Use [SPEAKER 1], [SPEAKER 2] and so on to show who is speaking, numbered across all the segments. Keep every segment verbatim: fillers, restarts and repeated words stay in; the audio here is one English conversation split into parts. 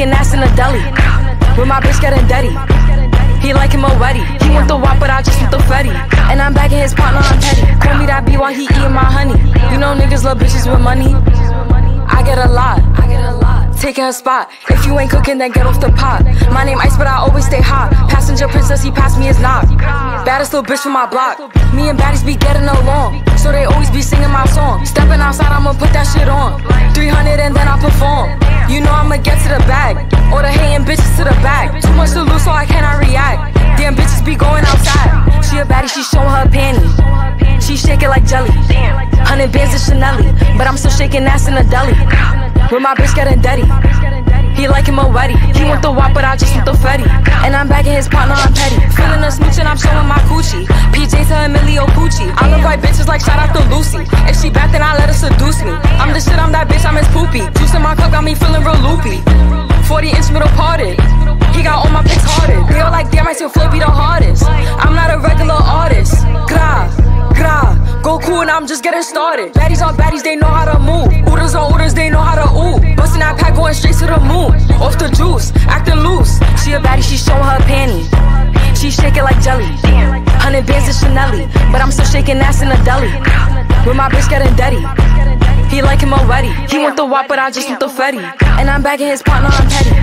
[SPEAKER 1] shaking ass in the deli. With my bitch getting deady. He like him a wetty. He want the wop, but I just want the fetty. And I'm bagging his partner, I'm petty. Call me that B while he eating my honey. You know niggas love bitches with money. I get a lot. I get a lot. Taking her spot. If you ain't cooking, then get off the pot. My name Ice, but I always stay hot. Passenger princess, he passed me his knock. Baddest little bitch from my block. Me and baddies be getting along, so they always be singing my song. Stepping outside, I'ma put that shit on. three hundred and then I perform. You know I'ma get to the bag. Or the hating bitches to the back. Too much to lose, so I cannot react. Damn bitches be going outside. She a baddie, she showing her panty. She shake it like jelly. Hunnid bands and Chanely, but I'm still shaking ass in the deli. With my bitch getting deady. He like him a wetty. He want the wop, but I just want the fetty. And I'm bagging his partner, I'm petty. Feeling a smooch and I'm showing my coochie. P Js to Emilio Pucci. I love white bitches like shout out to Lucy. If she bad, then I let her seduce me. I'm the shit, I'm that bitch, I'm his poopy. Juice in my cup got me feeling real loopy. forty inch middle parted. He got all my pics hearted. They all like, damn, I still flow be the hardest. I'm not a regular artist. Grrah, grrah. Go cool and I'm just getting started. Baddies on baddies, they know how to move. Ooders on ooders, they know how to ooh. Bustin' that pack going straight to the moon. Off the juice, acting loose. She a baddie, she showing her panty. She shake it like jelly. Hunnid bands and Chanely, but I'm still shaking ass in the deli. With my bitch getting deady. He like him a wetty. He want the wop, but I just want the fetty. And I'm bagging his partner, I'm petty.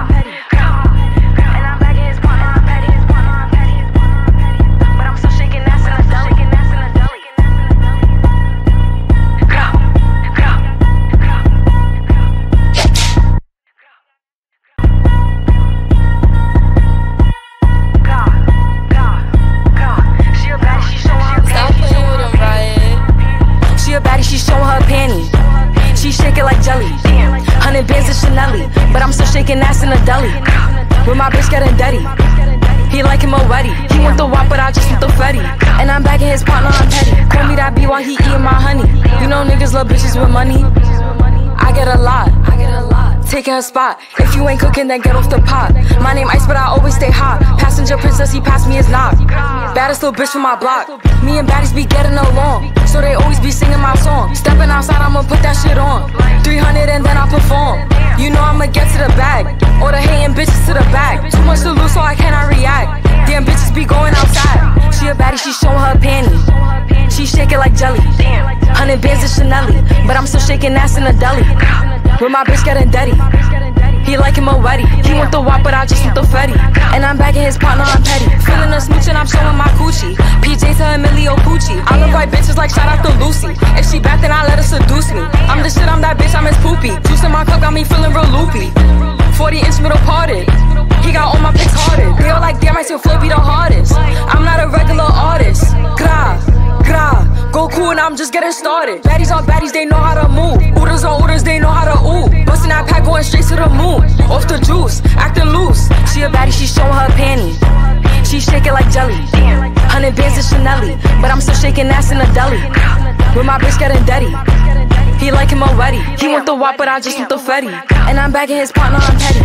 [SPEAKER 1] She showing her panty. She shake it like jelly. Hunnid bands and Chanely, but I'm still shaking ass in the deli. With my bitch getting deady. He like him a wetty. He want the wop, but I just want the fetty. And I'm bagging his partner, I'm petty. Call me that B while he eating my honey. You know niggas love bitches with money. I get a lot. I get a lot. Taking her spot. If you ain't cooking, then get off the pot. My name Ice, but I always stay hot. Passenger princess, he passed me his knock. Baddest little bitch from my block. Me and baddies be getting along, so they always be singing my song. Stepping outside, I'ma put that shit on. three hundred and then I perform. You know I'ma get to the bag. Or the hating bitches to the back. Too much to lose, so I cannot react. Damn bitches be going outside. She a baddie, she showing her panty. She shake it like jelly. Hunnid bands and Chanely, but I'm still shaking ass in the deli. With my bitch getting deady. He like him a wetty. He want the wop, but I just want the fetty. And I'm bagging his partner, I'm petty. Feeling a smooch and I'm showing my coochie. P Js to Emilio Pucci. I love white bitches like shout out to Lucy. If she bad, then I let her seduce me. I'm the shit, I'm that bitch, I'm his poopy. Juice in my cup got me feeling real loopy. forty inch middle parted. He got all my pics hearted. They all like, damn, I still flow be the hardest. I'm not a regular artist. Grrah, grrah. Go cool and I'm just getting started. Baddies on baddies, they know how to move. Ooders on ooders, they know how to ooh. Bustin' that pack going straight to the moon. Off the juice, acting loose. She a baddie, she showing her panty. She shake it like jelly. Hunnid bands and Chanely, but I'm still shaking ass in the deli. With my bitch getting deady. He like him a wetty. He want the wop, but I just want the fetty. And I'm bagging his partner, I'm petty.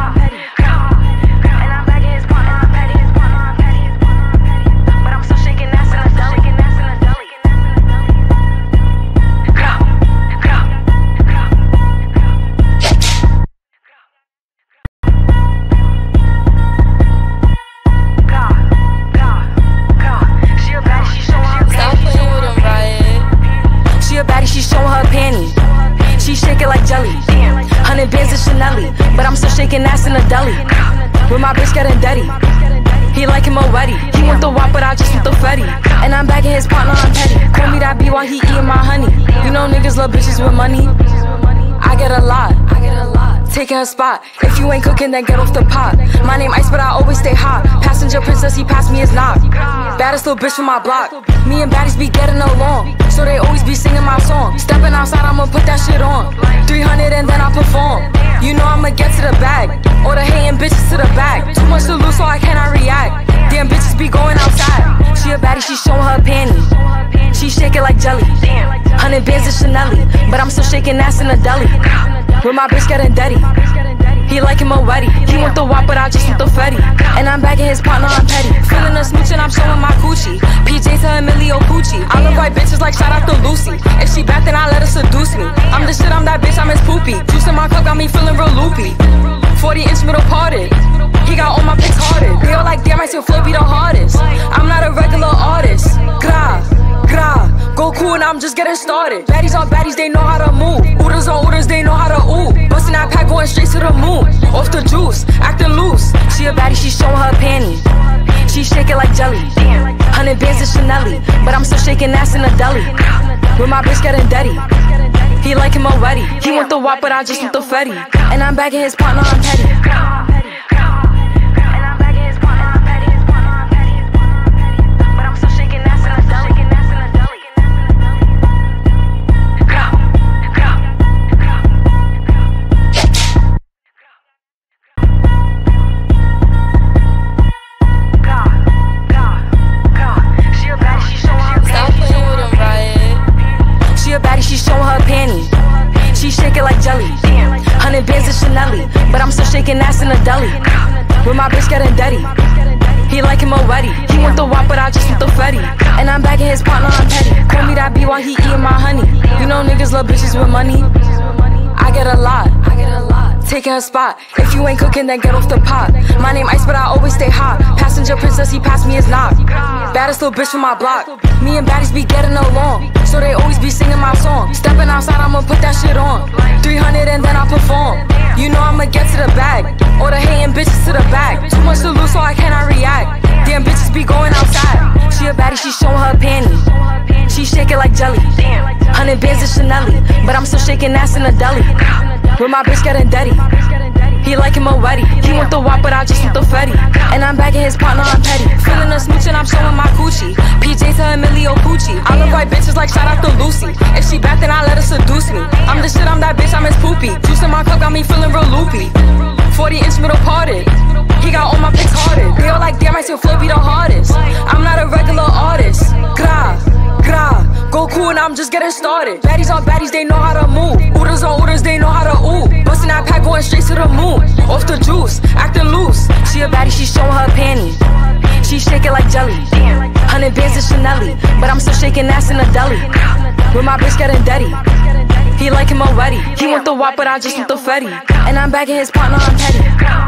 [SPEAKER 1] She showing her panty. She shake it like jelly. Hunnid bands and Chanely, but I'm still shaking ass in the deli. With my bitch getting deady. He like him a wetty. He want the wop, but I just want the fetty. And I'm bagging his partner, I'm petty. Call me that B while he eating my honey. You know niggas love bitches with money. I get a lot. I get a lot. Taking her spot. If you ain't cooking, then get off the pot. My name Ice, but I always stay hot. Passenger princess, he passed me his knock. Baddest little bitch from my block. Me and baddies be getting along, so they always be singing my song. Stepping outside, I'ma put that shit on. three hundred and then I perform. You know I'ma get to the bag. Or the hating bitches to the back. Too much to lose, so I cannot react. Damn bitches be going outside. She a baddie, she showing her panty. She shake it like jelly. Hunnid bands and Chanely, but I'm still shaking ass in the deli. With my bitch getting deady. He like him a wetty. He want the wop, but I just want the fetty. And I'm bagging his partner, I'm petty. Feeling a smooch and I'm showing my coochie. P Js to Emilio Pucci. I love white bitches like shout out to Lucy. If she bad, then I let her seduce me. I'm the shit, I'm that bitch, I'm his poopy. Juice in my cup got me feeling real loopy. started. Baddies on baddies, they know how to move. Ooders on ooders, they know how to ooh. Bustin' that pack, going straight to the moon. Off the juice, acting loose. She a baddie, she showin' her panty. She shake it like jelly. Hunnid bands and Chanely, but I'm still shaking ass in a deli. With my bitch gettin deady. He like him already. He want the wop, but I just want the fetty. And I'm bagging his partner, I'm petty. She showin' her panty. She shake it like jelly. Hunnid bands and Chanely, but I'm still shaking ass in a deli. With my bitch gettin deady. He like him already. He want the wop, but I just want the fetty. And I'm bagging his partner, I'm petty. Call me that B while he eating my honey. You know niggas love bitches with money. I get a lot. I get a lot. Taking her spot. If you ain't cooking, then get off the pot. My name Ice, but I always stay hot. Passenger princess, he passed me his knock. Baddest little bitch from my block. Me and baddies be getting along, so they always be singing my song. Stepping outside, I'ma put that shit on. three hundred and then I perform. You know I'ma get to the bag. Or the hating bitches to the back. Too much to lose, so I cannot react. Damn bitches be going outside. She a baddie, she showin' her panty. She shake it like jelly. Hunnid bands and Chanely, but I'm still shaking ass in a deli. With my bitch gettin deady. He like him already. He want the wop, but I just want the fetty. And I'm bagging his partner, I'm petty. Feeling a smooch and I'm showing my coochie. P J to Emilio Pucci. I look like bitches like shout out to Lucy. If she bad, then I let her seduce me. I'm the shit, I'm that bitch, I'm his poopy. Juice in my cup got me feeling real loopy. forty inch middle parted. He got all my pics hearted. They all like, damn, I still flow be the hardest. I'm not a regular artist. Grrah, grrah. Go cool and I'm just getting started. Baddies on baddies, they know how to move. Ooders on ooders, they know how to ooh. Bustin' that pack, going straight to the moon. Off the juice, acting loose. She a baddie, she showin' her panty. She shake it like jelly. Hunnid bands and Chanely, but I'm still shaking ass in a deli. With my bitch gettin deady. He like him already. He want the wop, but I just want the fetty. And I'm bagging his partner, I'm petty.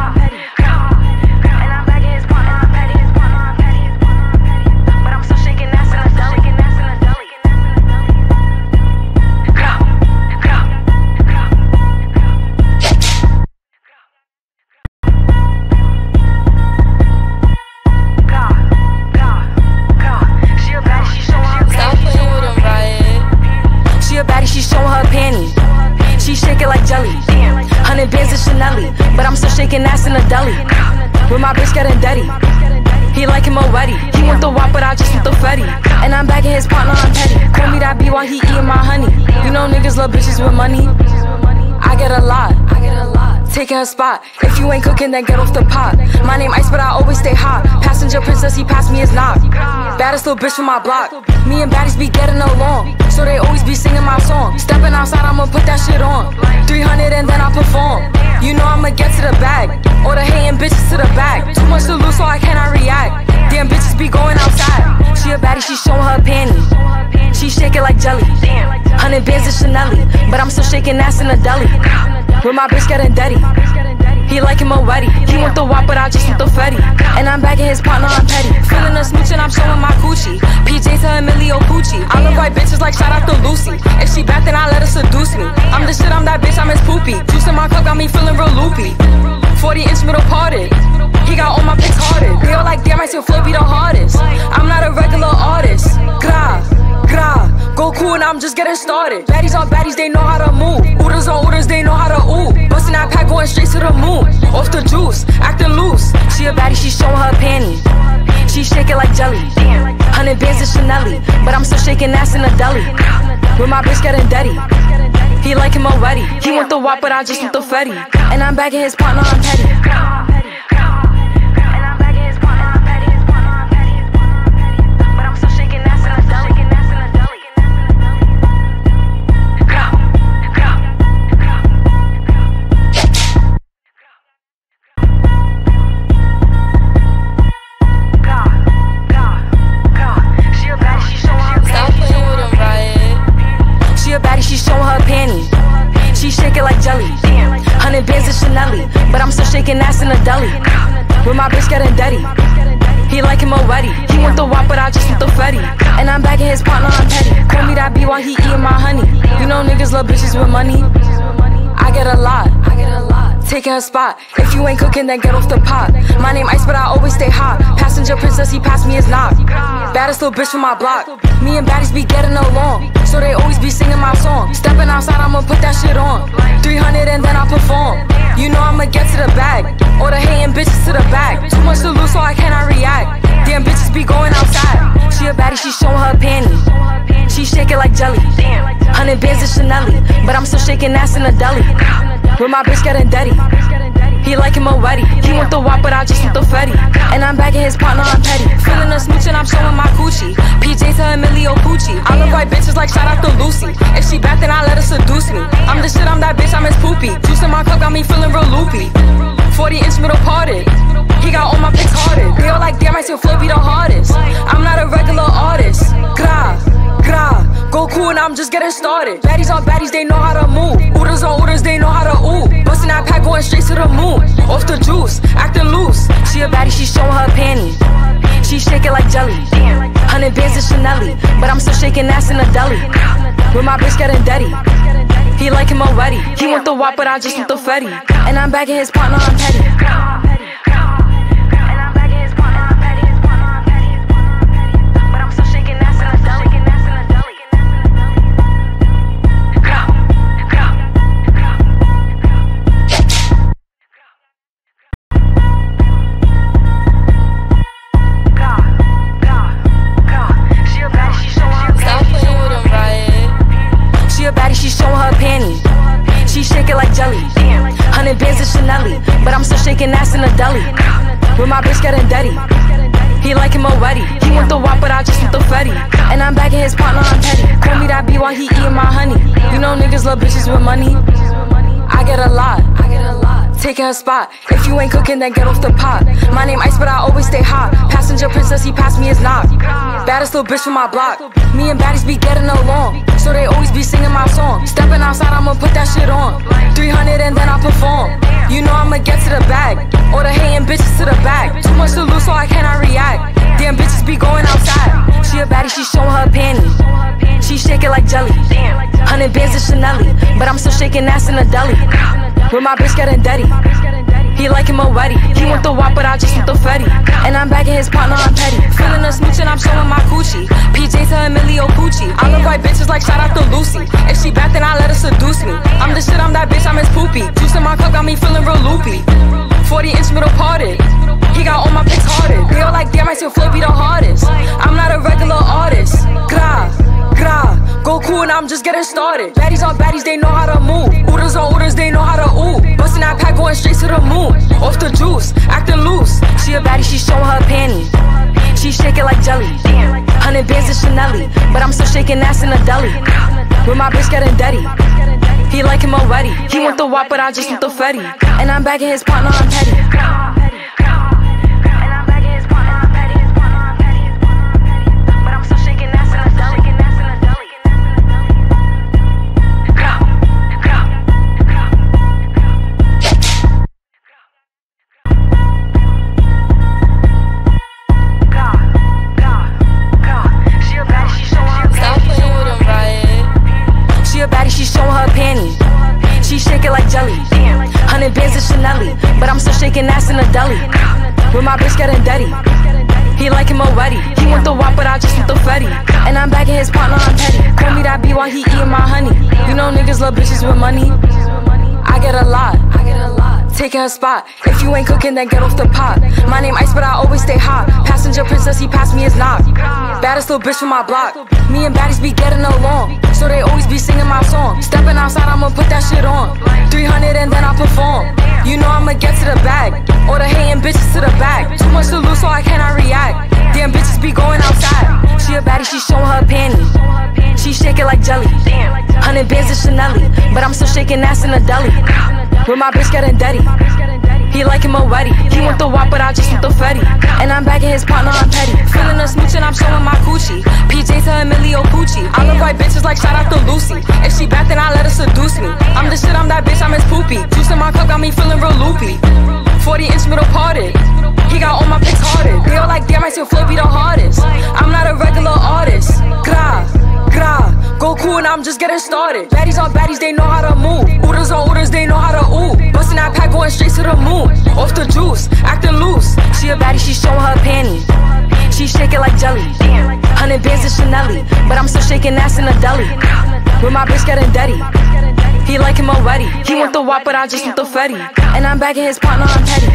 [SPEAKER 1] She showin' her panty. She shake it like jelly. Hunnid bands and Chanely, but I'm still shaking ass in a deli. With my bitch gettin deady. He like him already. He want the wop, but I just want the fetty. And I'm bagging his partner, I'm petty. Call me that B while he eating my honey. You know niggas love bitches with money. I get a lot. I get a lot. Taking her spot. If you ain't cooking, then get off the pot. My name Ice, but I always stay hot. Passenger princess, he passed me his knock. Baddest little bitch from my block. Me and baddies be getting along, so they always be singing my song. Stepping outside, I'ma put that shit on. three hundred and then I perform. You know I'ma get to the bag. Or the hating bitches to the back. Too much to lose, so I cannot react. Damn bitches be going outside. She a baddie, she showin' her panty. She shake it like jelly. Hunnid bands and Chanely, but I'm still shaking ass in a deli. With my bitch gettin deady. He like him already. He want the wop, but I just want the fetty. And I'm bagging his partner, I'm petty. Feeling a smooch and I'm showing my coochie. P J to Emilio Pucci. I look like bitches like shout out to Lucy. If she bad, then I let her seduce me. I'm the shit, I'm that bitch, I'm his poopy. Juice in my cup got me feeling real loopy. forty inch middle parted. He got all my pics hearted. They all like, damn, I still flow be the hardest. I'm not a regular artist. Grrah, grrah. Go cool and I'm just getting started. Baddies on baddies, they know how to move. Ooders on ooders, they know how to ooh. Bustin' that pack, going straight to the moon. Off the juice, acting loose. She a baddie, she showin' her panty. She shake it like jelly. Hunnid bands and Chanely, but I'm still shaking ass in a deli. With my bitch gettin deady. He like him already. He want the wop, but I just want the fetty. And I'm bagging his partner, I'm petty. She showin' her panty. She shake it like jelly. Hunnid bands and Chanely, but I'm still shaking ass in a deli. With my bitch gettin deady. He like him a wetty. He want the wop, but I just want the fetty. And I'm bagging his partner, I'm petty. Call me that B while he eating my honey. You know niggas love bitches with money. I get a lot, I get a lot. Taking her spot. If you ain't cooking, then get off the pot. My name Ice, but I always stay hot. Passenger princess, he passed me his knock. Baddest little bitch from my block. Me and baddies be getting along, so they always be singing my song. Stepping outside, I'ma put that shit on. three hundred and then I perform. You know I'ma get to the bag. Or the hating bitches to the back. Too much to lose, so I cannot react. Damn bitches be going outside. She a baddie, she showing her panty. She shake it like jelly. Hunnid bands and Chanely, but I'm still shaking ass in the deli. With my bitch gettin deady. He like him a wetty. He want the wop, but I just want the fetty. And I'm bagging his partner, I'm petty. Feeling a smooch and I'm showing my coochie. P J to Emilio Pucci. I look like bitches like shout out to Lucy. If she bad, then I let her seduce me. I'm the shit, I'm that bitch, I'm his poopy. Juice in my cup got me feeling real loopy. forty inch middle parted. He got all my pics hearted. They all like, damn, I still flow be the hardest. I'm not a regular artist. Grrah, grrah. Go cool and I'm just getting started. Baddies on baddies, they know how to move. Ooders on ooders, they know how to ooh. Bustin' that pack going straight to the moon. Off the juice, acting loose. She a baddie, she showing her panty. She shake it like jelly. Hunnid bands and Chanely, but I'm still shaking ass in the deli. With my bitch gettin deady. He like him a wetty. He want the wop, but I just want the fetty. And I'm bagging his partner, I'm petty. She shake it like jelly. Hunnid bands and Chanely, but I'm still shaking ass in the deli. With my bitch gettin deady. He like him a wetty. He want the wop, but I just want the fetty. And I'm bagging his partner, I'm petty. Call me that B while he eating my honey. You know niggas love bitches with money. I get a lot, I get a lot. Taking her spot. If you ain't cooking, then get off the pot. My name Ice, but I always stay hot. Passenger princess, he passed me his knock. Baddest little bitch from my block. Me and baddies be getting along, so they always be singing my song. Stepping outside, I'ma put that shit on. three hundred and then I perform. You know I'ma get to the bag. Or the hating bitches to the back. Too much to lose, so I cannot react. Damn bitches be going outside. She a baddie, she showing her panty. She shake it like jelly. Hunnid bands and Chanely, but I'm still shaking ass in the deli. With my bitch gettin deady. He like him a wetty. He want the wop, but I just want the fetty. And I'm bagging his partner, I'm petty. Feeling a smooch and I'm showing my coochie. P J to Emilio Pucci. I look like bitches like shout out to Lucy. If she bad, then I let her seduce me. I'm the shit, I'm that bitch, I'm his poopy. Juice in my cup got me feeling real loopy. forty inch middle parted. He got all my pics hearted. They all like, damn, I still flow be the hardest. I'm not a regular artist. Grrah, grrah. Go cool and I'm just getting started. Baddies on baddies, they know how to move. Ooders on ooders, they know how to ooh. Bustin' that pack going straight to the moon. Off the juice, acting loose. She a baddie, she showing her panty. She shake it like jelly. Hunnid bands and Chanely, but I'm still shaking ass in the deli. With my bitch gettin deady. He like him a wetty. He want the wop, but I just want the fetty. And I'm bagging his partner, I'm petty. She shake it like jelly. Hunnid bands and Chanely, but I'm still shaking ass in the deli. With my bitch gettin deady. He like him a wetty. He want the wop, but I just want the fetty. And I'm bagging his partner, I'm petty. Call me that B while he eating my honey. You know niggas love bitches with money. I get a lot, I get a lot. Taking her spot. If you ain't cooking, then get off the pot. My name Ice, but I always stay hot. Passenger princess, he passed me his knock. Baddest little bitch from my block. Me and baddies be getting along, so they always be singing my song. Stepping outside, I'ma put that shit on. three hundred and then I perform. You know I'ma get to the bag. Or the hating bitches to the back. Too much to lose, so I cannot react. Damn bitches be going outside. She a baddie, she showing her panty. She shake it like jelly. Hunnid bands and Chanely, but I'm still shaking ass in the deli. With my bitch gettin deady. He like him a wetty. He want the wop, but I just want the fetty. And I'm bagging his partner, I'm petty. Feeling a smooch and I'm showing my coochie. P J to Emilio Pucci. I look like bitches like shout out to Lucy. If she bad, then I let her seduce me. I'm the shit, I'm that bitch, I'm his poopy. Juice in my cup got me feeling real loopy. forty inch middle parted. He got all my pics hearted. They all like, damn, I damn, I still flow be the hardest. I'm not a regular artist. Grrah, grrah, go cool and I'm just getting started. Baddies on baddies, they know how to move. Ooders on ooders, they know how to ooh. Bustin' that pack, going straight to the moon. Off the juice, acting loose. She a baddie, she showin' her panty. She shake it like jelly. Hunnid bands and Chanely, but I'm still shaking ass in the deli. With my bitch gettin deady. He like him a wetty. He want the wop, but I just want the fetty. And I'm bagging his partner, I'm petty.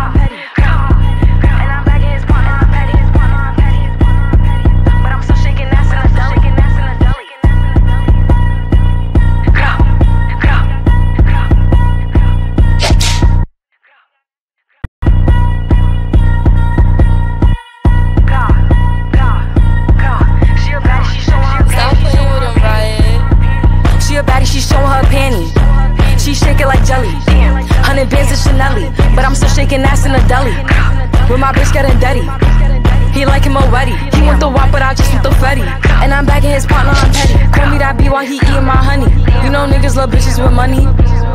[SPEAKER 1] She shake it like jelly. Hunnid bands and Chanely, but I'm still shaking ass in the deli. With my bitch gettin deady. He like him a wetty. He want the wop, but I just want the fetty. And I'm bagging his partner, I'm petty. Call me that B while he eating my honey. You know niggas love bitches with money.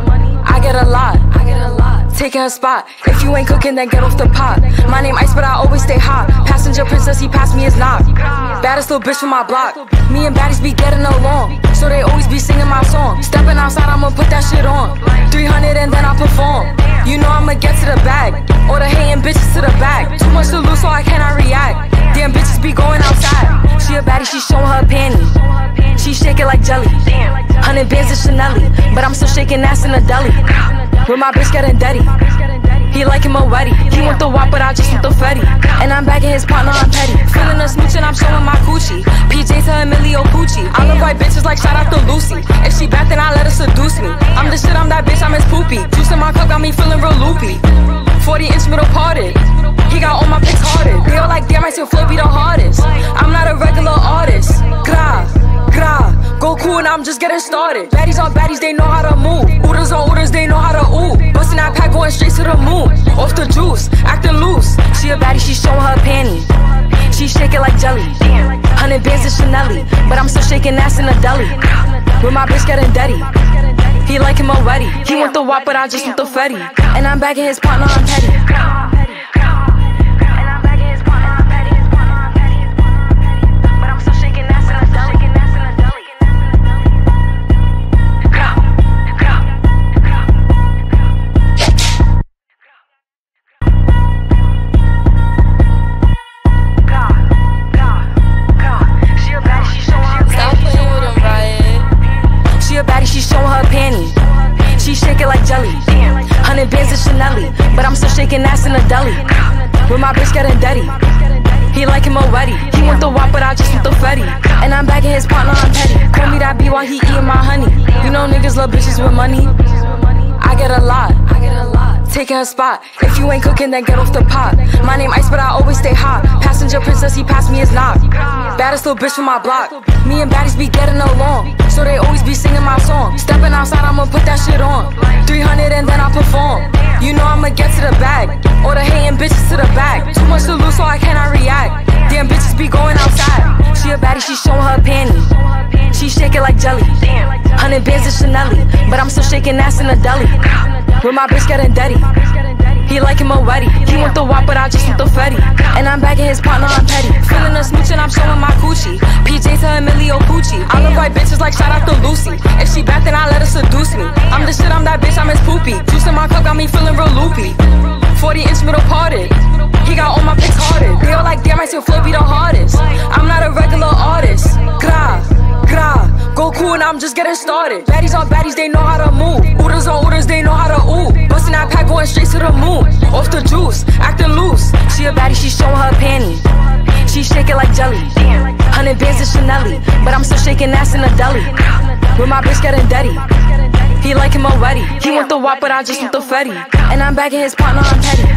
[SPEAKER 1] I get a lot. I get a lot. Taking her spot. If you ain't cooking, then get off the pot. My name Ice, but I always stay hot. Passenger princess, he passed me his knock. Baddest little bitch from my block. Me and baddies be getting along, so they always be singing my song. Stepping outside, I'ma put that shit on. three hundred and then I perform. You know I'ma get to the bag. Or the hating bitches to the back. Too much to lose, so I cannot react. Damn bitches be going outside. She a baddie, she showin' her panty. She shake it like jelly. Hunnid bands and Chanely, but I'm still shaking ass in the deli. With my bitch gettin deady. He like him a wetty. He want the wop, but I just want the fetty. And I'm bagging his partner, I'm petty. Feeling a smooch and I'm showing my coochie. P Js to Emilio Pucci. I look like bitches like shout out to Lucy. If she bad, then I let her seduce me. I'm the shit, I'm that bitch, I'm his poopy. Juice in my cup got me feeling real loopy. forty inch middle parted. He got all my pics hearted. They all like damn, I still flow be the hardest. I'm not a regular artist. Grrah, grrah, go cool and I'm just getting started. Baddies on baddies, they know how to move. Ooders on ooders, they know how to ooh. Bustin' that pack, going straight to the moon. Off the juice, acting loose. She a baddie, she showin' her panty. She shake it like jelly. Hunnid bands and Chanely, but I'm still shaking ass in the deli. With my bitch gettin deady. He like him a wetty. He want the wop, but I just want the fetty. And I'm bagging his partner, I'm petty. She showin' her panty. She shake it like jelly. Hunnid bands and Chanely, but I'm still shaking ass in the deli. With my bitch gettin deady. He like him a wetty. He want the wop, but I just want the fetty. And I'm bagging his partner, I'm petty. Call me that B while he eating my honey. You know niggas love bitches with money. I get a lot. I get a lot. Taking her spot. If you ain't cooking, then get off the pot. My name Ice, but I always stay hot. Passenger princess, he passed me his knock. Baddest little bitch from my block. Me and baddies be getting along, so they always be singing my song. Stepping outside, I'ma put that shit on. three hundred and then I perform. You know I'ma get to the bag. Or the hating bitches to the back. Too much to lose, so I cannot react. Damn bitches be going outside. She a baddie, she showin' her panty. She shake it like jelly. Hunnid bands and Chanely, but I'm still shaking ass in the deli. With my bitch gettin deady. He like him a wetty. He want the wop, but I just want the fetty. And I'm bagging his partner, I'm petty. Feeling a smooch and I'm showing my coochie. P Js to Emilio Pucci. I look like bitches like shout out to Lucy. If she bad, then I let her seduce me. I'm the shit, I'm that bitch, I'm his poopy. Juice in my cup got me feeling real loopy. forty inch middle parted. He got all my pics hearted. They all like damn, I still flow be the hardest. I'm not a regular artist. Grrah, grrah, go cool and I'm just getting started. Baddies on baddies, they know how to move. Ooders on ooders, they know how to ooh. Bustin' that pack, going straight to the moon. Off the juice, acting loose. She a baddie, she showin' her panty. She shake it like jelly. Hunnid bands and Chanely, but I'm still shaking ass in the deli. With my bitch gettin deady. He like him a wetty. He want the wop, but I just want the fetty. And I'm bagging his partner, I'm petty.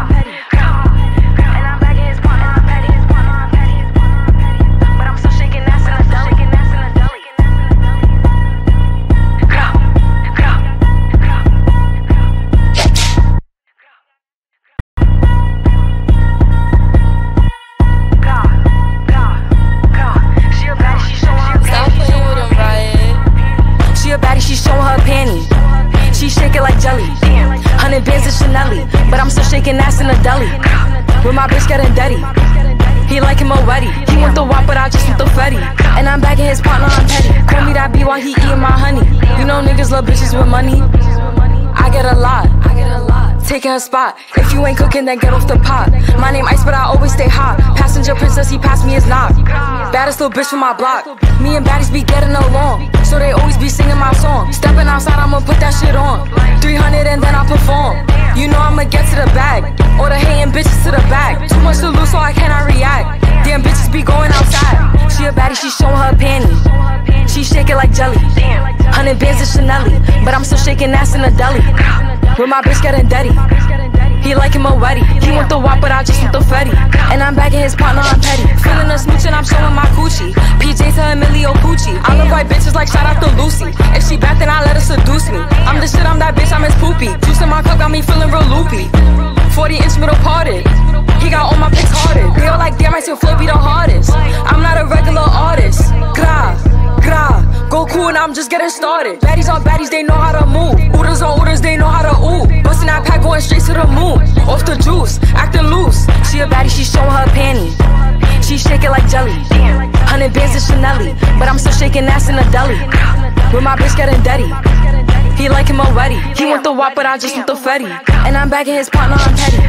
[SPEAKER 1] She showin' her panty. She shake it like jelly. Hunnid bands and Chanely, but I'm still shaking ass in the deli. With my bitch gettin deady. He like him a wetty. He want the wop, but I just want the fetty. And I'm bagging his partner, I'm petty. Call me that B while he eating my honey. You know niggas love bitches with money. I get a lot, I get a lot. Taking her spot. If you ain't cooking, then get off the pot. My name Ice, but I always stay hot. Passenger princess, he passed me his knock. Baddest little bitch from my block. Me and baddies be getting along, so they always be singing my song. Stepping outside, I'ma put that shit on. three hundred and then I perform. You know I'ma get to the bag. Or the hating bitches to the back. Too much to lose, so I cannot react. Damn bitches be going outside. She a baddie, she showing her panty. She shake it like jelly. Hunnid bands and Chanely, but I'm still shaking ass in the deli. With my bitch gettin deady. He like him a wetty. He want the wop, but I just want the fetty. And I'm bagging his partner, I'm petty. Feeling a smooch and I'm showing my coochie. P J to Emilio Pucci. I look like bitches like shout out to Lucy. If she bad, then I let her seduce me. I'm the shit, I'm that bitch, I'm his poopy. Juice in my cup got me feeling real loopy. forty inch middle parted. He got all my pics hearted. They all like, damn, I still flow be the hardest. I'm not a regular artist. Grrah, grrah. Go cool and I'm just getting started. Baddies on baddies, they know how to move. Ooders on ooders, they know how to ooh. Bustin' that pack going straight to the moon. Off the juice, acting loose. She a baddie, she showing her panty. She shake it like jelly. Hunnid bands and Chanely, but I'm still shaking ass in the deli. With my bitch gettin deady. He like him a wetty. He want the wop, but I just want the fetty. And I'm bagging his partner, I'm petty.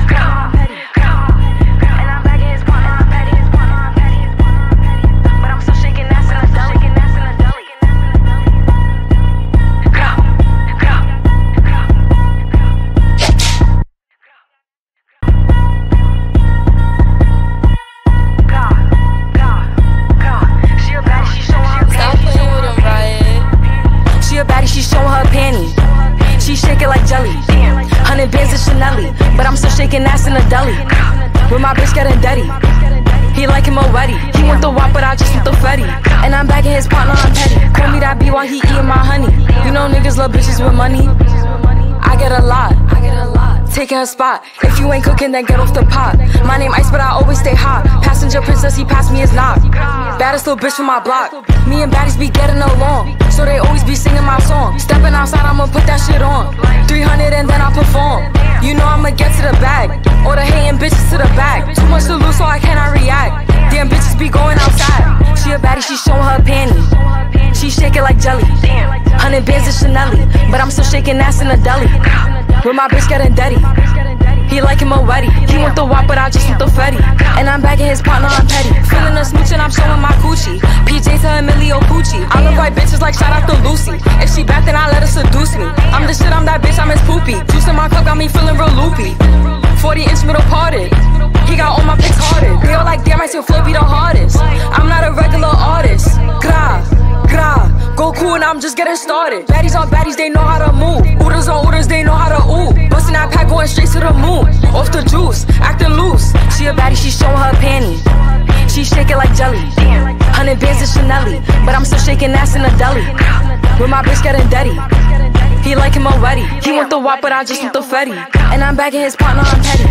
[SPEAKER 1] She showing her panty. She shake it like jelly. Hunnid bands and Chanely, but I'm still shaking ass in the deli. With my bitch gettin deady. He like him a wetty. He want the wop, but I just want the fetty. And I'm bagging his partner, I'm petty. Call me that B while he eating my honey. You know niggas love bitches with money. I get a lot, I get a lot. Taking her spot. If you ain't cooking, then get off the pot. My name Ice, but I always stay hot. Passenger princess, he passed me his knock. Baddest little bitch from my block. Me and baddies be getting along, so they always be singing my song. Stepping outside, I'ma put that shit on. three hundred and then I perform. You know I'ma get to the bag. Or the hating bitches to the back. Too much to lose, so I cannot react. Damn bitches be going outside. She a baddie, she showing her panty. She shake it like jelly. Hunnid bands and Chanely, but I'm still shaking ass in the deli. With my bitch gettin deady. He like him a wetty. He want the wop, but I just want the fetty. And I'm bagging his partner, I'm petty. Feeling a smooch and I'm showing my coochie. P J to Emilio Pucci. I look like bitches like shout out to Lucy. If she bad, then I let her seduce me. I'm the shit, I'm that bitch, I'm his poopy. Juice in my cup got me feeling real loopy. forty inch middle parted. He got all my pics hearted. They all like, damn, I still flow be the hardest. I'm not a regular artist. Grrah, grrah. Go cool and I'm just getting started. Baddies on baddies, they know how to move. Ooders on ooders, they know how to ooh. Bustin' that pack going straight to the moon. Off the juice, acting loose. She a baddie, she showing her panty. She shake it like jelly. Hunnid bands and Chanely, but I'm still shaking ass in the deli. With my bitch gettin deady. He like him a wetty. He want the wop, but I just want the fetty. And I'm bagging his partner, I'm petty.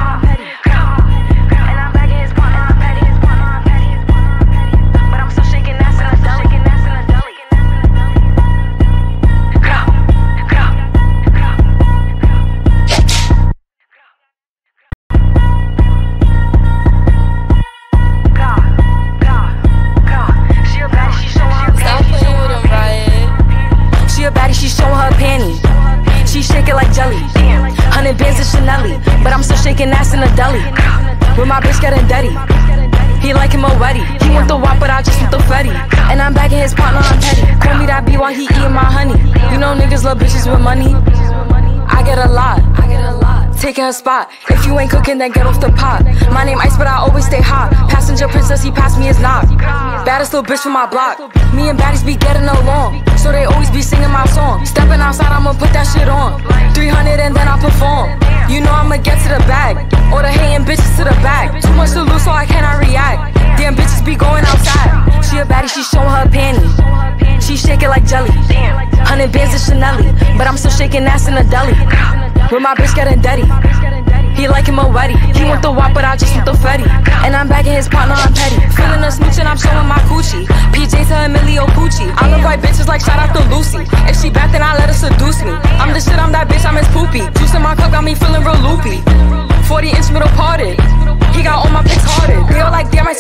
[SPEAKER 1] She showing her panty. She shake it like jelly. Hunnid bands and Chanely, but I'm still shaking ass in the deli. With my bitch gettin deady. He like him a wetty. He want the wop, but I just want the fetty. And I'm bagging his partner, I'm petty. Call me that B while he eating my honey. You know niggas love bitches with money. I get a lot, I get a lot. Taking her spot. If you ain't cooking, then get off the pot. My name Ice, but I always stay hot. Passenger princess, he passed me his knock. Baddest little bitch from my block. Me and baddies be getting along, so they always be singing my song. Stepping outside, I'ma put that shit on. three hundred and then I perform. You know I'ma get to the bag. Or the hating bitches to the back. Too much to lose, so I cannot react. Damn bitches be going outside. She a baddie, she showing her panty. She shake it like jelly. Hunnid bands and Chanely, but I'm still shaking ass in the deli. With my bitch gettin deady. He like him a wetty. He want the wop, but I just want the fetty. And I'm bagging his partner, I'm petty. Feeling a smooch and I'm showing my coochie. P J to Emilio Pucci. I look like bitches like shout out to Lucy. If she bad, then I let her seduce me. I'm the shit, I'm that bitch, I'm his poopy. Juice in my cup got me feeling real loopy. forty inch middle parted. He got all my pics hearted. They all like, damn, I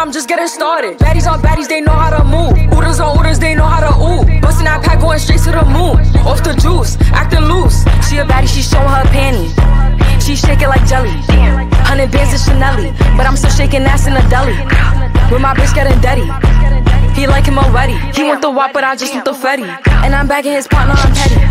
[SPEAKER 1] I'm just getting started. Baddies on baddies, they know how to move. Ooters on ooters, they know how to ooh. Bustin' that pack, going straight to the moon. Off the juice, acting loose. She a baddie, she showin' her panty. She shake it like jelly. Hunnid bands and Chanely, but I'm still shaking ass in the deli. With my bitch getting deady. He like him already. He want the wop, but I just want the fetty. And I'm bagging his partner, I'm petty.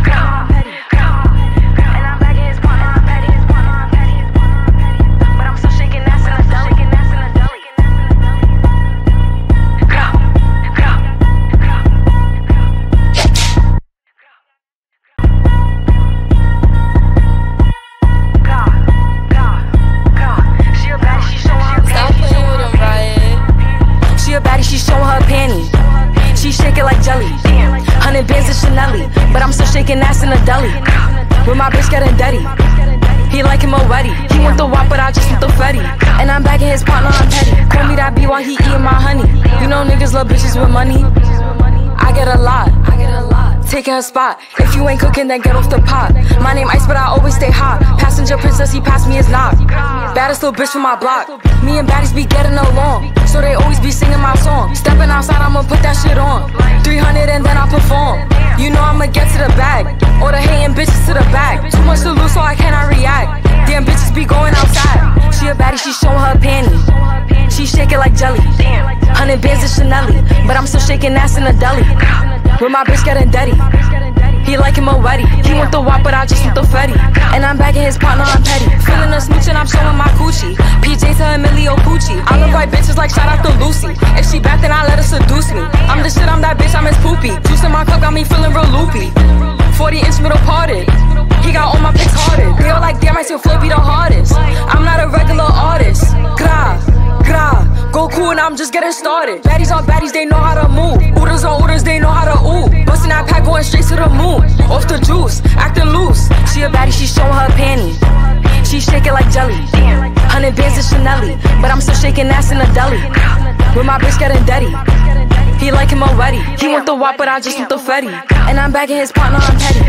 [SPEAKER 1] She showin' her panty. She shake it like jelly. Hunnid bands and Chanely, but I'm still shaking ass in the deli. With my bitch getting deady. He like him already. He want the wop, but I just want the fetty. And I'm bagging his partner, I'm petty. Call me that B while he eating my honey. You know niggas love bitches with money. I get a lot. Taking her spot. If you ain't cooking, then get off the pot. My name Ice, but I always stay hot. Passenger princess, he passed me his knock. Baddest little bitch from my block. Me and baddies be getting along, so they always be singing my song. Stepping outside, I'ma put that shit on. three hundred and then I perform. You know I'ma get to the bag. Or the hating bitches to the bag. Too much to lose, so I cannot react. Damn bitches be going outside. She a baddie, she showin' her panty. She shake it like jelly. Hunnid bands and Chanely, but I'm still shaking ass in the deli. With my bitch getting deady. He like him already. He want the wop, but I just want the fetty. And I'm bagging his partner, I'm petty. Feeling a smooch and I'm showing my coochie. P J to Emilio Pucci. I look like bitches like shout out to Lucy. If she bad, then I let her seduce me. I'm the shit, I'm that bitch, I'm his poopy. Juice in my cup got me feeling real loopy. forty inch middle parted. He got all my pics hearted. They all like, damn, I still flow be the hardest. I'm not a regular artist. Grrah, grrah. Go cool and I'm just getting started. Baddies on baddies, they know how to move. Ooters on ooters, they know how to ooh. Bustin' that pack, going straight to the moon. Off the juice, acting loose. She a baddie, she showin' her panty. She shake it like jelly. Hunnid bands and Chanely, but I'm still shaking ass in the deli. With my bitch getting deady. He like him already. He want the wop, but I just want the fetty. And I'm bagging his partner, I'm petty.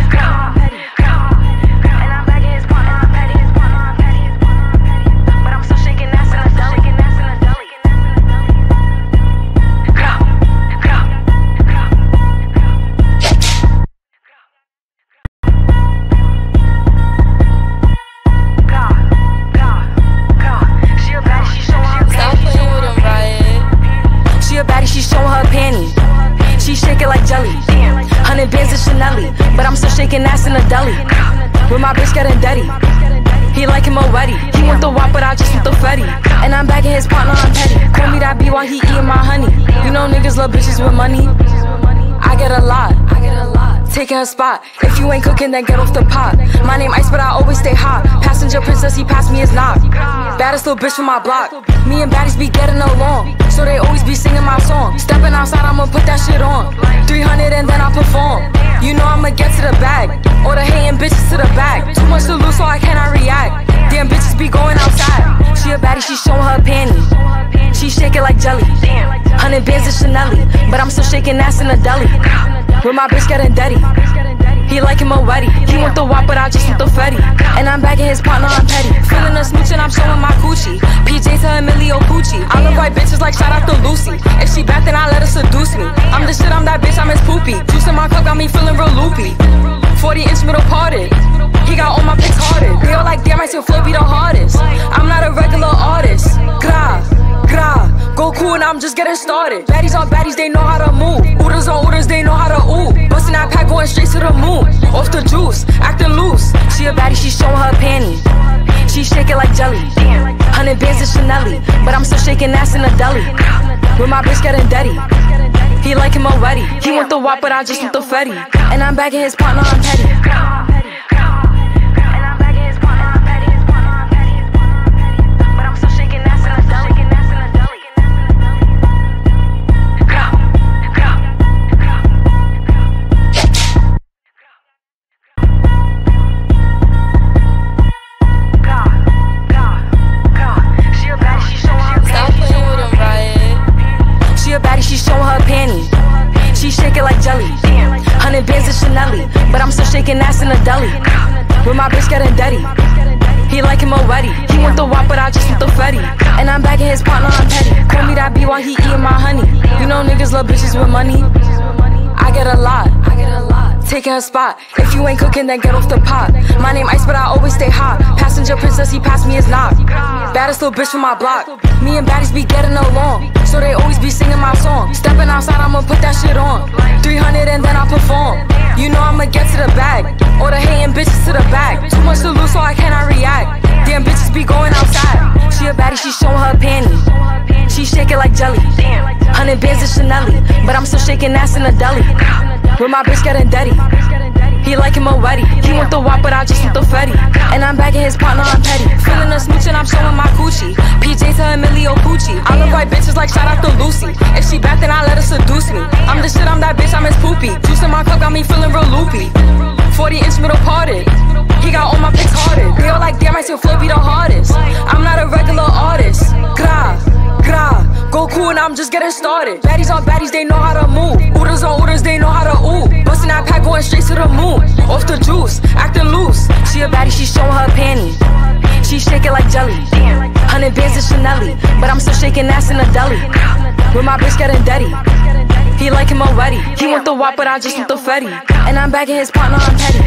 [SPEAKER 1] She showin' her panty. She shake it like jelly. Hunnid bands and Chanely, but I'm still shaking ass in the deli. With my bitch getting deady. He like him already. He want the wop, but I just want the fetty. And I'm bagging his partner, I'm petty. Call me that B while he eating my honey. You know niggas love bitches with money. I get a lot. Taking her spot. If you ain't cooking, then get off the pot. My name Ice, but I always stay hot. Passenger princess, he passed me his knock. Baddest little bitch from my block. Me and baddies be getting along, so they always be singing my song. Stepping outside, I'ma put that shit on. three hundred and then I perform. You know I'ma get to the bag. Or the hating bitches to the bag. Too much to lose, so I cannot react. Damn bitches be going outside. She a baddie, she showin' her panty. She shake it like jelly. Hunnid bands and Chanely, but I'm still shaking ass in the deli. With my bitch getting deady. He like him already. He want the wop, but I just want the fetty. And I'm bagging his partner, I'm petty. Feeling a smooch and I'm showing my coochie. P J to Emilio Pucci. I look like bitches like shout out to Lucy. If she bad, then I let her seduce me. I'm the shit, I'm that bitch, I'm his poopy. Juice in my cup got me feeling real loopy. forty inch middle parted. He got all my pics hearted. They all like, damn, I still flow be the hardest. I'm not a regular artist. Grrah, grrah. Go cool and I'm just getting started. Baddies on baddies, they know how to move. Ooters on ooters, they know how to ooh. Bustin' that pack, going straight to the moon. Off the juice, acting loose. She a baddie, she showin' her panty. She shake it like jelly. Hunnid bands and Chanely, but I'm still shaking ass in the deli. With my bitch getting deady. He like him already. He want the wop, but I just want the fetty. And I'm bagging his partner, I'm petty. She showin' her panty. She shake it like jelly. Hunnid bands and Chanely, but I'm still shaking ass in the deli. With my bitch getting deady. He like him a wetty. He want the wop, but I just want the fetty. And I'm bagging his partner, I'm petty. Call me that B while he eating my honey. You know niggas love bitches with money. I get a lot, I get a lot. Taking her spot. If you ain't cooking, then get off the pot. My name Ice, but I always stay hot. Passenger princess, he passed me his knock. Baddest little bitch from my block. Me and baddies be getting along, so they always be singing my song. Stepping outside, I'ma put that shit on. three hundred and then I perform. You know I'ma get to the bag. Or the hating bitches to the back. Too much to lose, so I cannot react. Damn bitches be going outside. She a baddie, she showing her panty. She shake it like jelly. Hunnid bands and Chanely, but I'm still shaking ass in the deli. With my bitch gettin deady. He like him a wetty. He want the wop, but I just want the fetty. And I'm bagging his partner, I'm petty. Feeling a smooch and I'm showing my coochie. P J to Emilio Pucci. I look like bitches like shout out to Lucy. If she bad, then I let her seduce me. I'm the shit, I'm that bitch, I'm his poopy. Juice in my cup got me feeling real loopy. forty inch middle parted. He got all my pics hearted. They all like, damn, I still flow be the hardest. I'm not a regular artist. Grrah, grrah. Go cool and I'm just getting started. Baddies on baddies, they know how to move. Oodles on oodles, they know how to ooh. Bustin' that pack going straight to the moon. Off the juice, acting loose. She a baddie, she showing her panty. She shake it like jelly. Hunnid bands and Chanely, but I'm still shaking ass in the deli. With my bitch gettin deady. He like him a wetty. He want the wop, but I just want the fetty. And I'm bagging his partner, I'm petty.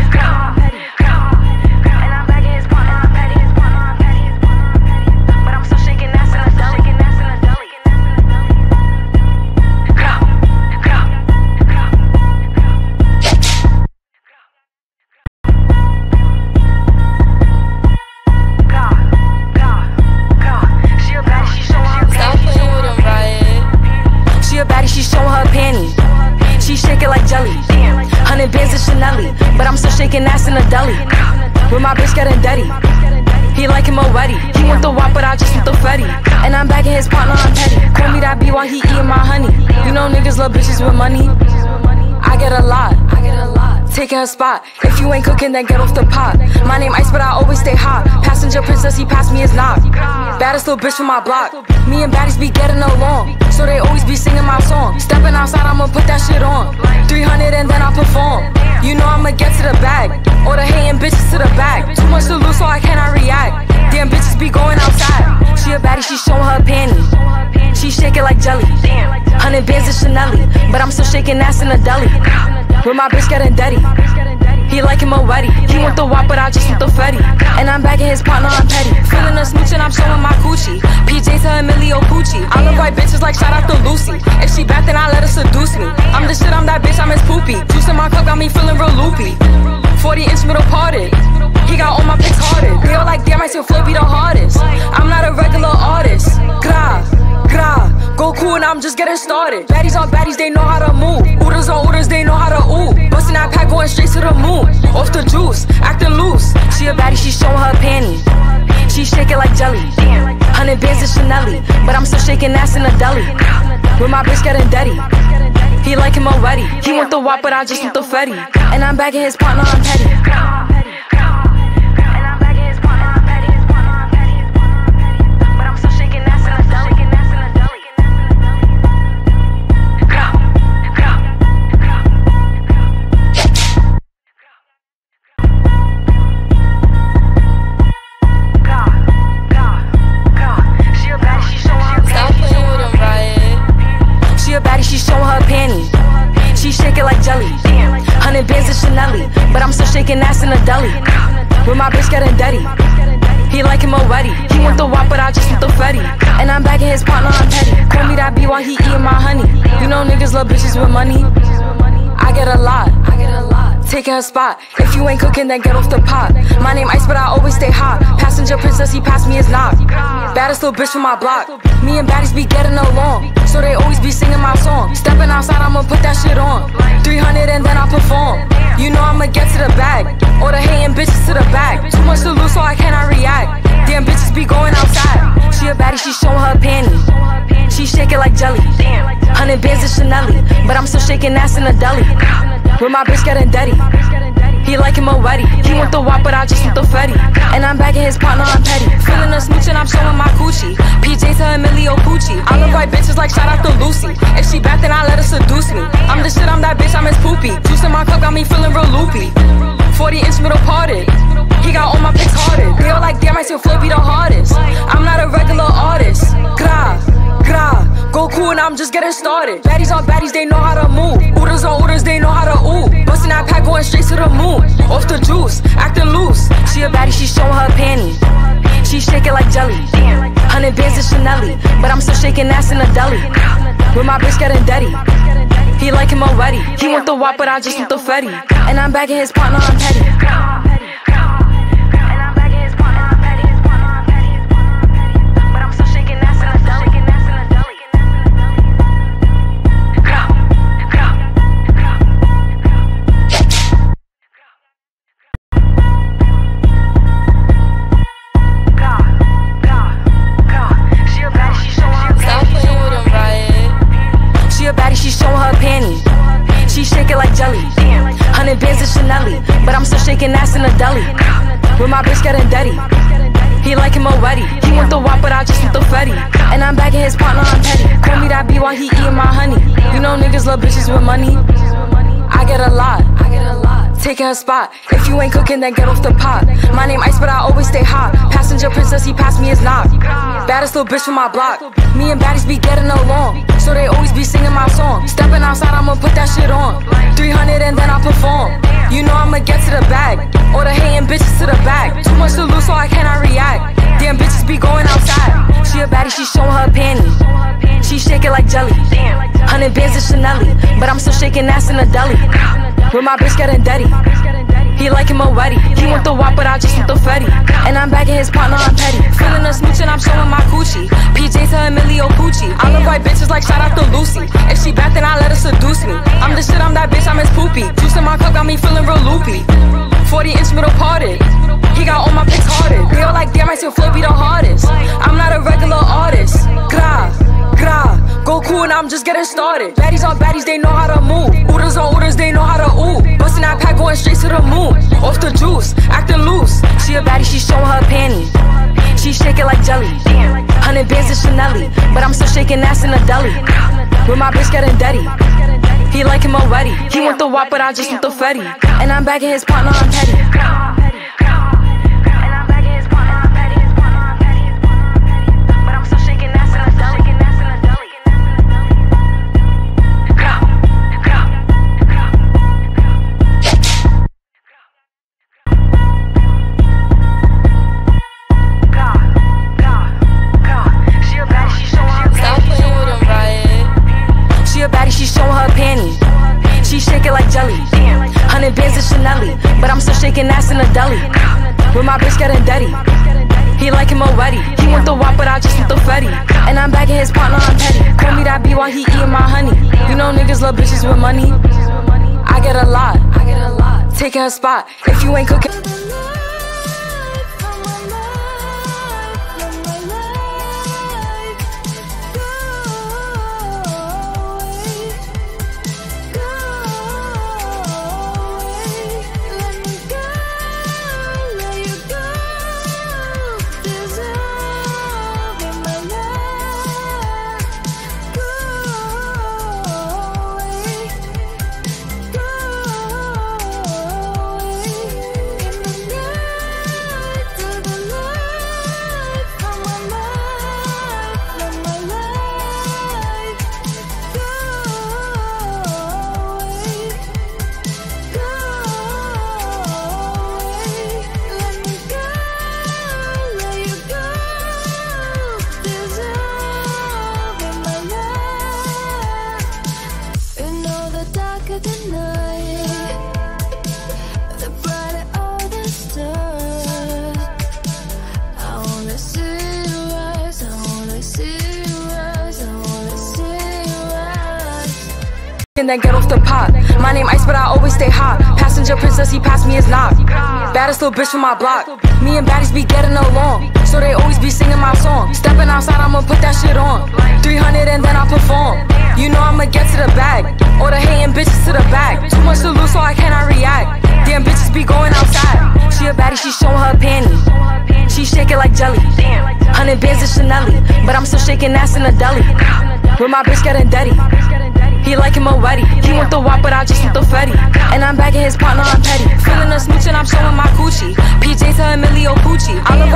[SPEAKER 1] She showing her panty. She shake it like jelly. Hunnid bands and Chanely, but I'm still shaking ass in the deli. With my bitch gettin deady. He like him a wetty. He want the wop, but I just want the fetty. And I'm bagging his partner, I'm petty. Call me that B while he eating my honey. You know niggas love bitches with money. I get a lot, I get a lot. Taking her spot. If you ain't cooking, then get off the pot. My name Ice, but I always stay hot. Passenger princess, he passed me his knock. Baddest little bitch from my block. Me and baddies be getting along, so they always be singing my song. Stepping outside, I'ma put that shit on. three hundred and then I perform. You know I'ma get to the bag. Or the hating bitches to the back. Too much to lose, so I cannot react. Damn bitches be going outside. She a baddie, she showing her panty. She shake it like jelly. Hunnid bands and Chanely, but I'm still shaking ass in the deli. With my bitch gettin deady. He like him a wetty. He want the wop, but I just want the fetty. And I'm bagging his partner, I'm petty. Feeling a smooch and I'm showing my coochie. P J to Emilio Pucci. I look like bitches like shout out to Lucy. If she bad, then I let her seduce me. I'm the shit, I'm that bitch, I'm his poopy. Juice in my cup got me feeling real loopy. forty inch middle parted. He got all my pics hearted. They all like, damn, I still flow be the hardest. I'm not a regular artist. Grrah, grrah. Go cool and I'm just getting started. Baddies on baddies, they know how to move. Oodles on oodles, they know how to ooh. Bustin' that pack going straight to the moon. Off the juice, acting loose. She a baddie, she showing her panty. She shake it like jelly. Hunnid bands and Chanely, but I'm still shaking ass in the deli. With my bitch gettin deady. He like him a wetty. He want the wop, but I just want the fetty. And I'm bagging his partner, I'm petty. She showing her panty. She shake it like jelly. Hunnid bands and Chanely, but I'm still shaking ass in the deli. With my bitch gettin deady. He like him a wetty. He want the wop, but I just want the fetty. And I'm bagging his partner, I'm petty. Call me that B while he eating my honey. You know niggas love bitches with money. I get a lot, I get a lot. Taking her spot. If you ain't cooking, then get off the pot. My name Ice, but I always stay hot. Passenger princess, he passed me his knock. Baddest little bitch from my block. Me and baddies be getting along, so they always be singing my song. Stepping outside, I'ma put that shit on. three hundred and then I perform. You know I'ma get to the bag. Or the hating bitches to the back. Too much to lose, so I cannot react. Damn bitches be going outside. She a baddie, she showing her panty. She shake it like jelly. Hunnid bands and Chanely, but I'm still shaking ass in the deli. With my bitch gettin deady. He like him a wetty. He want the wop, but I just want the fetty. And I'm bagging his partner, I'm petty. Feeling a smooch and I'm showing my coochie. P J to Emilio Pucci. I look like bitches like shout out to Lucy. If she bad, then I let her seduce me. I'm the shit, I'm that bitch, I'm his poopy. Juice in my cup got me feeling real loopy. forty inch middle parted. He got all my pics hearted. They all like, damn, I might still flow be the hardest. I'm not a regular artist. Grrah, grrah, go cool and I'm just getting started. Baddies on baddies, they know how to move. Ooders on ooders, they know how to ooh. Bustin' that pack, going straight to the moon. Off the juice, acting loose. She a baddie, she showin' her panty. She shake it like jelly. Hunnid bands and Chanely, but I'm still shaking ass in the deli. With my bitch gettin deady. He like him a wetty. He want the wop, but I just want the fetty. And I'm bagging his partner, I'm petty. Hunnid bands and Chanely, but I'm still shaking ass in the deli. With my bitch gettin deady. He like him a wetty. He want the wop, but I just want the fetty. And I'm bagging his partner, I'm petty. Call me that B while he eating my honey. You know niggas love bitches with money. I get a lot. I get a lot. Taking her spot. If you ain't cooking, then get off the pot. My name Ice, but I always stay hot. Passenger princess, he passed me his knock. Baddest little bitch from my block. Me and baddies be getting along, so they always be singing my song. Stepping outside, I'ma put that shit on. three hundred and then I perform. You know I'ma get to the bag. Or the hating bitches to the back. Too much to lose, so I cannot react. Damn bitches be going outside. She a baddie, she showin' her panty. She shake it like jelly. Hunnid bands and Chanely, but I'm still shaking ass in the deli. With my bitch gettin deady. He like him a wetty. He want the wop, but I just want the fetty. And I'm bagging his partner, I'm petty. Feeling a smooch and I'm showing my coochie. P Js to Emilio Pucci. I look like bitches like shout out to Lucy. If she bad, then I let her seduce me. I'm the shit, I'm that bitch, I'm his poopy. Juice in my cup got me feeling real loopy. forty inch middle parted. He got all my pics hearted. They all like, damn, I still flow be the hardest. I'm not a regular artist. Grrah, grrah, go cool and I'm just getting started. Baddies on baddies, they know how to move. Ooders on ooders, they know how to ooh. Bustin' that pack, going straight to the moon. Off the juice, acting loose. She a baddie, she showin' her panty. She shake it like jelly. Hunnid bands and Chanely, but I'm still shaking ass in the deli. With my bitch gettin deady. He like him a wetty. He want the wop, but I just want the fetty. And I'm bagging his partner, I'm petty. Hunnid bands and Chanely, but I'm still shaking ass in the deli. With my bitch gettin deady. He like him a wetty. He want the wop, but I just want the fetty. And I'm bagging his partner, I'm petty. Call me that B while he eating my honey. You know niggas love bitches with money. I get a lot. I get a lot. Taking her spot. If you ain't cooking. And then get off the pot. My name Ice, but I always stay hot. Passenger princess, he passed me his knock. Baddest little bitch from my block. Me and baddies be getting along, so they always be singing my song. Stepping outside, I'ma put that shit on. three hundred and then I perform. You know I'ma get to the bag. Or the hating bitches to the back. Too much to lose, so I cannot react. Damn bitches be going outside. She a baddie, she showin' her panty. She shake it like jelly. Hunnid bands and Chanely, but I'm still shaking ass in the deli. With my bitch gettin deady. He like him a wetty. He want the wop, but I just want the fetty. And I'm bagging his partner, I'm petty. Feeling a smooch and I'm showing my coochie. P Js to Emilio Pucci. I look like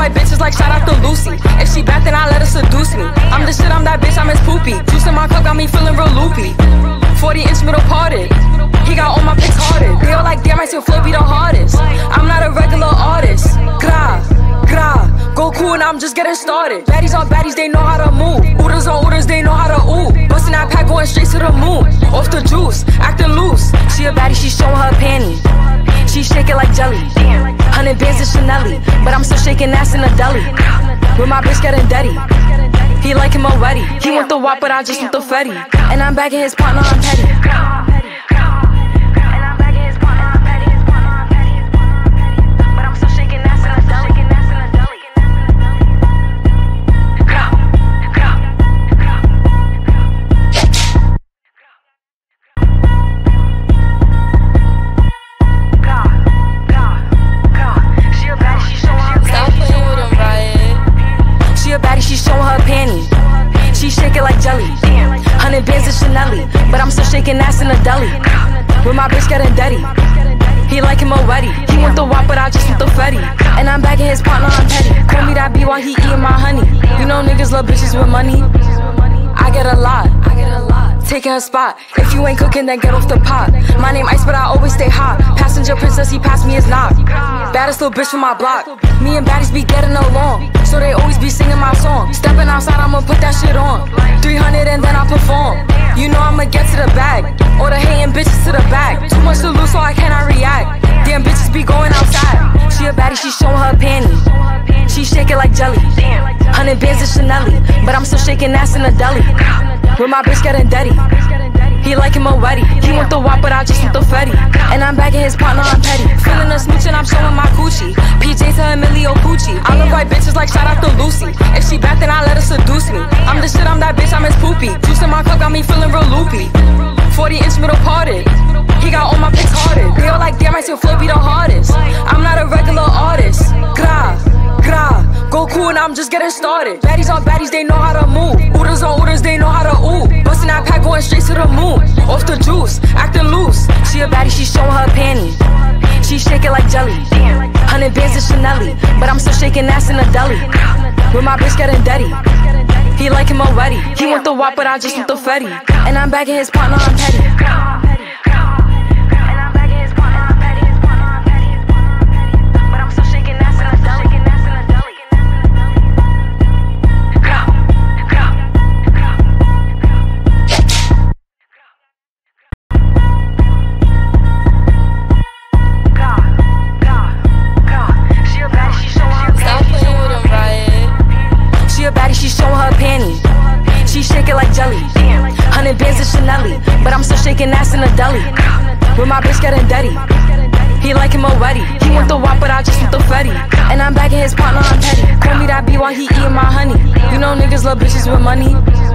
[SPEAKER 1] white bitches like shout out to Lucy. If she bad, then I let her seduce me. I'm the shit, I'm that bitch, I'm his poopy. Juice in my cup got me feeling real loopy. forty inch middle parted. He got all my pics hearted. They all like, damn, I still flip be the hardest. I'm not a regular artist. Grrah, grrah, go cool and I'm just getting started. Baddies on baddies, they know how to move. Ooders on ooders, they know how to ooh. Bustin' that pack going straight to the moon. Off the juice, acting loose. She a baddie, she showin' her panty. She shake it like jelly. Hunnid bands and Chanely, but I'm still shaking ass in a deli. With my bitch gettin deady. He like him already. He want the wop, but I just want the fetty. And I'm bagging his partner, I'm petty. She showin' her panty. She shake it like jelly. Hunnid bands and Chanely, but I'm still shaking ass in a deli. With my bitch gettin deady. He like him already. He want the wop, but I just want the fetty. And I'm bagging his partner, I'm petty. Call me that B while he eating my honey. You know niggas love bitches with money. I get a lot. Taking her spot. If you ain't cooking, then get off the pot. My name Ice, but I always stay hot. Passenger princess, he passed me his knock. Baddest little bitch from my block. Me and baddies be getting along, so they always be singing my song. Stepping outside, I'ma put that shit on. three hundred and then I perform. You know I'ma get to the bag. Or the hating bitches to the bag. Too much to lose, so I cannot react. Damn bitches be going outside. She a baddie, she showin' her panty. She shake it like jelly. Hunnid bands and Chanely, but I'm still shaking ass in a deli. With my bitch gettin deady. He like him already. He want the wop, but I just want the fetty. And I'm bagging his partner, I'm petty. Feeling a smooch and I'm showing my coochie. P Js to Emilio Pucci. I love white bitches like shout out to Lucy. If she bad, then I let her seduce me. I'm the shit, I'm that bitch, I'm his poopy. Juice in my cup got me feeling real loopy. forty inch middle parted. He got all my pics hearted. They all like, damn, I still flip be the hardest. I'm not a regular artist. Grrah, grrah, go cool and I'm just getting started. Baddies on baddies, they know how to move. Ooders on ooders, they know how to ooh. Bustin' that pack going straight to the moon. Off the juice, acting loose. She a baddie, she showin' her panty. She shake it like jelly. Hunnid bands and Chanely, but I'm still shaking ass in a deli. With my bitch gettin deady. He like him already. He want the wop, but I just want the fetty. And I'm bagging his partner, I'm petty. She showin' her panty. She shake it like jelly. Hunnid bands and Chanely, but I'm still shaking ass in a deli. With my bitch gettin deady. He like him already. He want the wop, but I just want the fetty. And I'm bagging his partner, I'm petty. Call me that B while he eating my honey. You know niggas love bitches with money.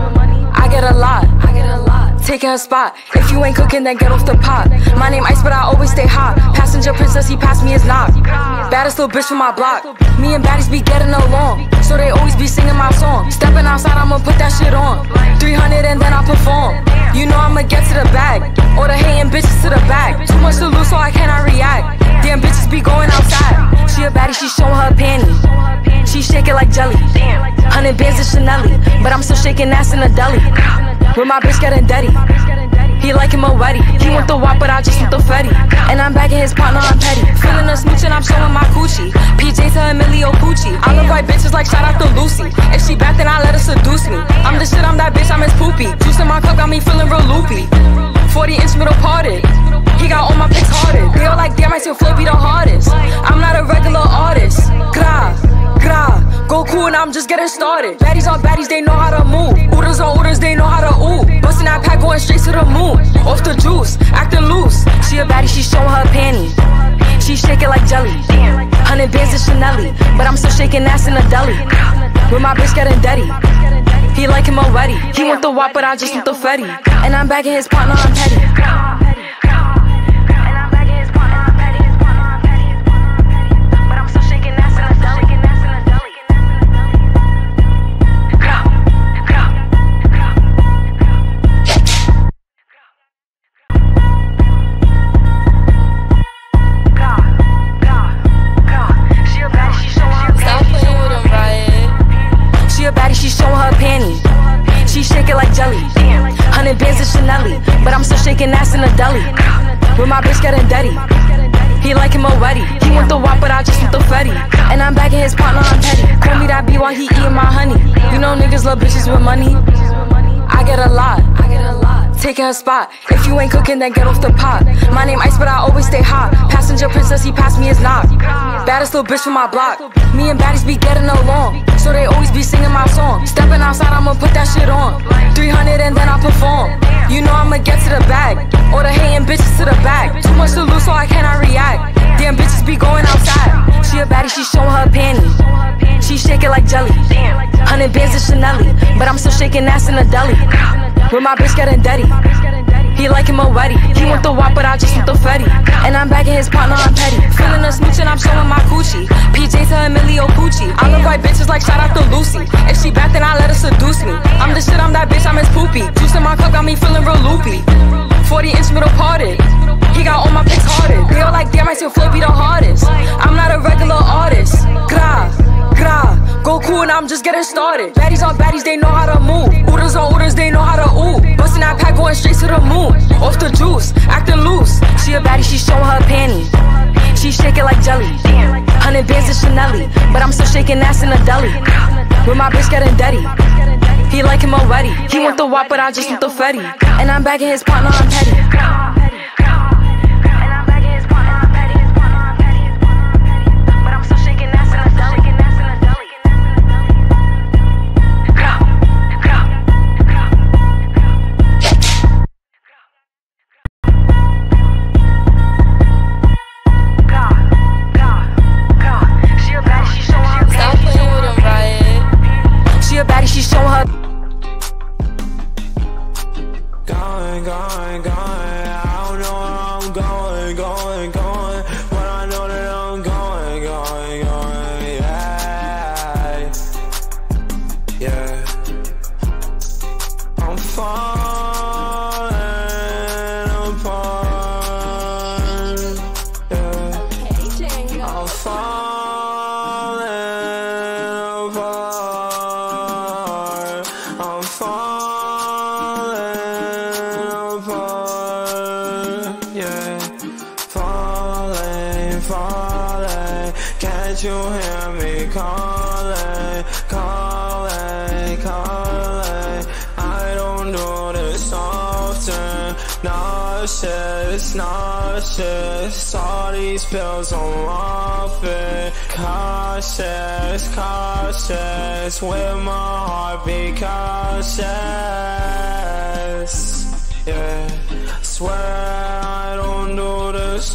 [SPEAKER 1] I get a lot. Taking her spot. If you ain't cooking, then get off the pot. My name Ice, but I always stay hot. Passenger princess, he passed me his knock. Baddest little bitch from my block. Me and baddies be getting along, so they always be singing my song. Stepping outside, I'ma put that shit on. three hundred and then I perform. You know I'ma get to the bag. Or the hating bitches to the bag. Too much to lose, so I cannot react. Damn bitches be going outside. She a baddie, she showin' her panty. She shake it like jelly. Hunnid bands and Chanely, but I'm still shaking ass in a deli. With my bitch gettin deady. He like him already. He want the wop, but I just want the fetty. And I'm bagging his partner, I'm petty. Feeling a smooch and I'm showing my coochie. P Js to Emilio Pucci. I love white bitches like shout out to Lucy. If she bad, then I let her seduce me. I'm the shit, I'm that bitch, I'm his poopy. Juice in my cup got me feeling real loopy. forty inch middle parted. He got all my pics hearted. They all like, damn, I still flip be the hardest. I'm not a regular artist. Grrah, grrah, go cool and I'm just getting started. Baddies on baddies, they know how to move. Ooders on ooders, they know how to ooh. Bustin' that pack going straight to the moon. Off the juice, acting loose. She a baddie, she showin' her panty. She shake it like jelly. Hunnid bands and Chanely, but I'm still shaking ass in a deli. With my bitch gettin deady. He like him already. He want the wop, but I just want the fetty. And I'm bagging his partner, I'm petty.
[SPEAKER 2] Stop playing with
[SPEAKER 1] wetty. He want the wop, but I just want the fetty. And I'm bagging his partner, I'm petty. Call me that B while he eating my honey. You know niggas love bitches with money. I get a lot, I get a lot. Taking her spot. If you ain't cooking, then get off the pot. My name Ice, but I always stay hot. Passenger princess, he passed me his knock. Baddest little bitch from my block. Me and baddies be getting along, so they always be singing my song. Stepping outside, I'ma put that shit on. three hundred and then I perform. You know I'ma get to the bag. Or the hating bitches to the back. Too much to lose, so I cannot react. Damn bitches be going outside. She a baddie, she showing her panty. She shake it like jelly. Hunnid bands and Chanely, but I'm still shaking ass in the deli. With my bitch gettin deady. He like him a wetty. He want the wop, but I just want the fetty. And I'm bagging his partner, I'm petty. Feeling a smooch and I'm showing my coochie. P J to Emilio Pucci. I look like bitches like shout out to Lucy. If she bad, then I let her seduce me. I'm the shit, I'm that bitch, I'm his poopy. Juice in my cup got me feeling real loopy. forty inch middle parted. He got all my pics hearted. They all like, damn, I still flow be the hardest. I'm not a regular artist. Grrah, grrah. Go cool and I'm just getting started. Baddies on baddies, they know how to move. Ooders on ooders, they know how to ooh. Bustin' that pack going straight to the moon. Off the juice, acting loose. She a baddie, she showing her panty. She shake it like jelly. Hunnid bands and Chanely, but I'm still shaking ass in the deli. With my bitch gettin deady. He like him a wetty. He want the wop, but I just want the fetty. And I'm bagging his partner, I'm petty. She showing her.
[SPEAKER 2] Going, going, going. I don't know where I'm going, going, going. But I know that I'm going, going, going. Yeah, yeah. I'm falling apart. Yeah, I'm falling apart. I'm falling apart, yeah. Falling, falling. Can't you hear me calling, calling, calling? I don't do this often. Nauseous, nauseous. All these pills I'm off it. Cautious, cautious. With my heart be cautious. Yeah, swear I don't do this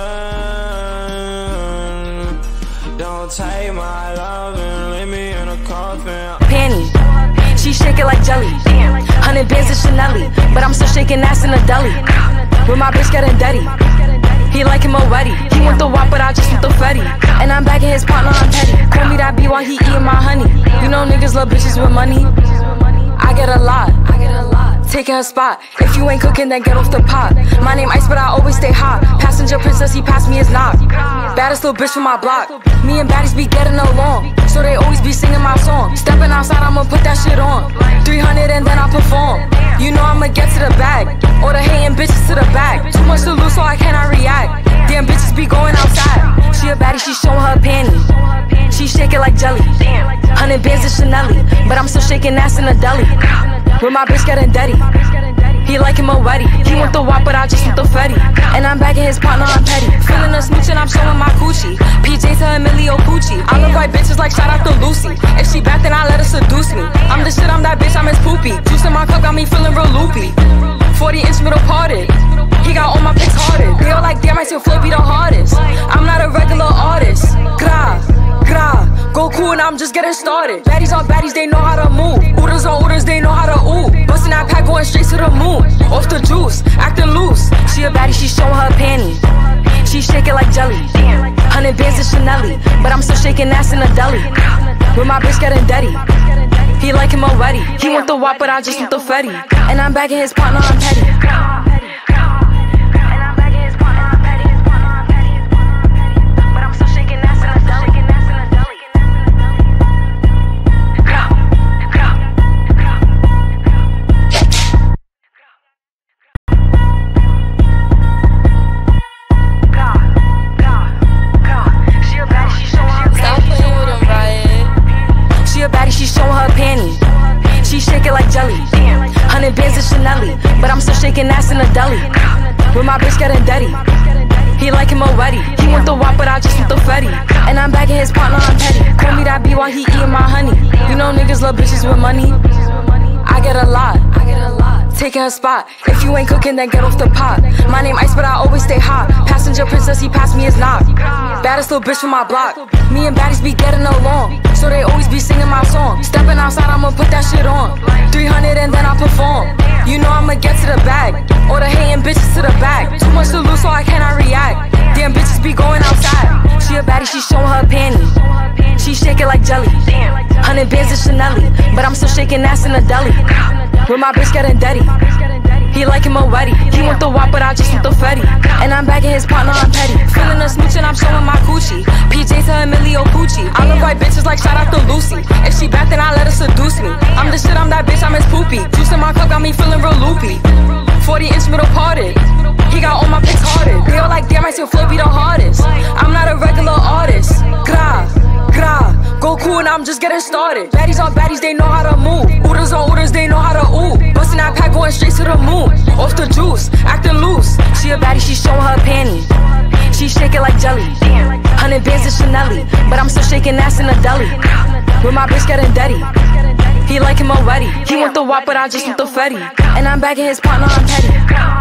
[SPEAKER 2] often. Don't take my love and leave me in a coffin.
[SPEAKER 1] Panty. She shake it like jelly. Hunnid bands and Chanely, but I'm still shaking ass in the deli. With my bitch gettin deady. He like him a wetty. He want the wop, but I just want the fetty. And I'm bagging his partner, I'm petty. Call me that B while he eating my honey. You know niggas love bitches with money. I get a lot, I get a lot. Taking her spot. If you ain't cooking, then get off the pot. My name Ice, but I always stay hot. Passenger princess, he passed me his knock. Baddest little bitch from my block. Me and baddies be getting along, so they always be singing my song. Stepping outside, I'ma put that shit on. three hundred and then I perform. You know I'ma get to the bag. Or the hating bitches to the back. Too much to lose, so I cannot react. Damn bitches be going outside. She a baddie, she showing her panty. She shake it like jelly. Hunnid bands and Chanely, but I'm still shaking ass in the deli. With my bitch gettin deady. He like him a wetty. He want the wop, but I just want the fetty. And I'm bagging his partner, I'm petty. Feeling a smooch and I'm showing my coochie. P J to Emilio Pucci. I look like bitches like shout out to Lucy. If she bad, then I let her seduce me. I'm the shit, I'm that bitch, I'm his poopy. Juice in my cup got me feeling real loopy. forty inch middle parted. He got all my pics hearted. They all like, damn, I still flow be the hardest. I'm not a regular artist. Grrah, grrah. Go cool and I'm just getting started. Baddies on baddies, they know how to move. Ooders on ooders, they know how to ooh. Bustin' that pack going straight to the moon. Off the juice, acting loose. She a baddie, she showing her panty. She shake it like jelly. Hunnid bands and Chanely, but I'm still shaking ass in the deli. With my bitch gettin deady. He like him a wetty. He want the wop, but I just want the fetty. And I'm bagging his partner, I'm petty. and Chanely, but I'm still shaking ass in a deli. With my bitch gettin deady. He like him a wetty. He want the wop, but I just want the fetty. And I'm bagging his partner, I'm petty. Call me that B while he eating my honey. You know niggas love bitches with money. I get a lot. I get a lot. Taking her spot. If you ain't cooking, then get off the pot. My name Ice, but I always stay hot. Passenger princess, he passed me his knock. Baddest little bitch from my block. Me and baddies be getting along, so they always be singing my song. Stepping outside, I'ma put that shit on. three hundred and then I perform. You know I'ma get to the bag. All the hating bitches to the back. Too much to lose, so I cannot react. Damn bitches be going outside. She a baddie, she showing her panty. She shake it like jelly. Hunnid bands and Chanely, but I'm still shaking ass in a deli. With my bitch gettin deady. He like him a wetty. He want the wop, but I just want the fetty. And I'm bagging his partner, I'm petty. Feeling a smooch and I'm showing my coochie. P Js to Emilio Pucci. I look like bitches like shout out to Lucy. If she bad, then I let her seduce me. I'm the shit, I'm that bitch, I'm his poopy. Juice in my cup got me feeling real loopy. forty inch middle parted. He got all my pics hearted. They all like, damn, I still flow be the hardest. I'm not a regular artist. Grrah, grrah. Go cool and I'm just getting started. Baddies on baddies, they know how to move. Ooders on ooders, they know how to ooh. Bustin' that pack going straight to the moon. Off the juice, acting loose. She a baddie, she showing her panty. She shake it like jelly. Hunnid bands and Chanely, but I'm still shaking ass in a deli. With my bitch gettin deady. He like him a wetty. He want the wop, but I just want the fetty. And I'm bagging his partner, I'm petty.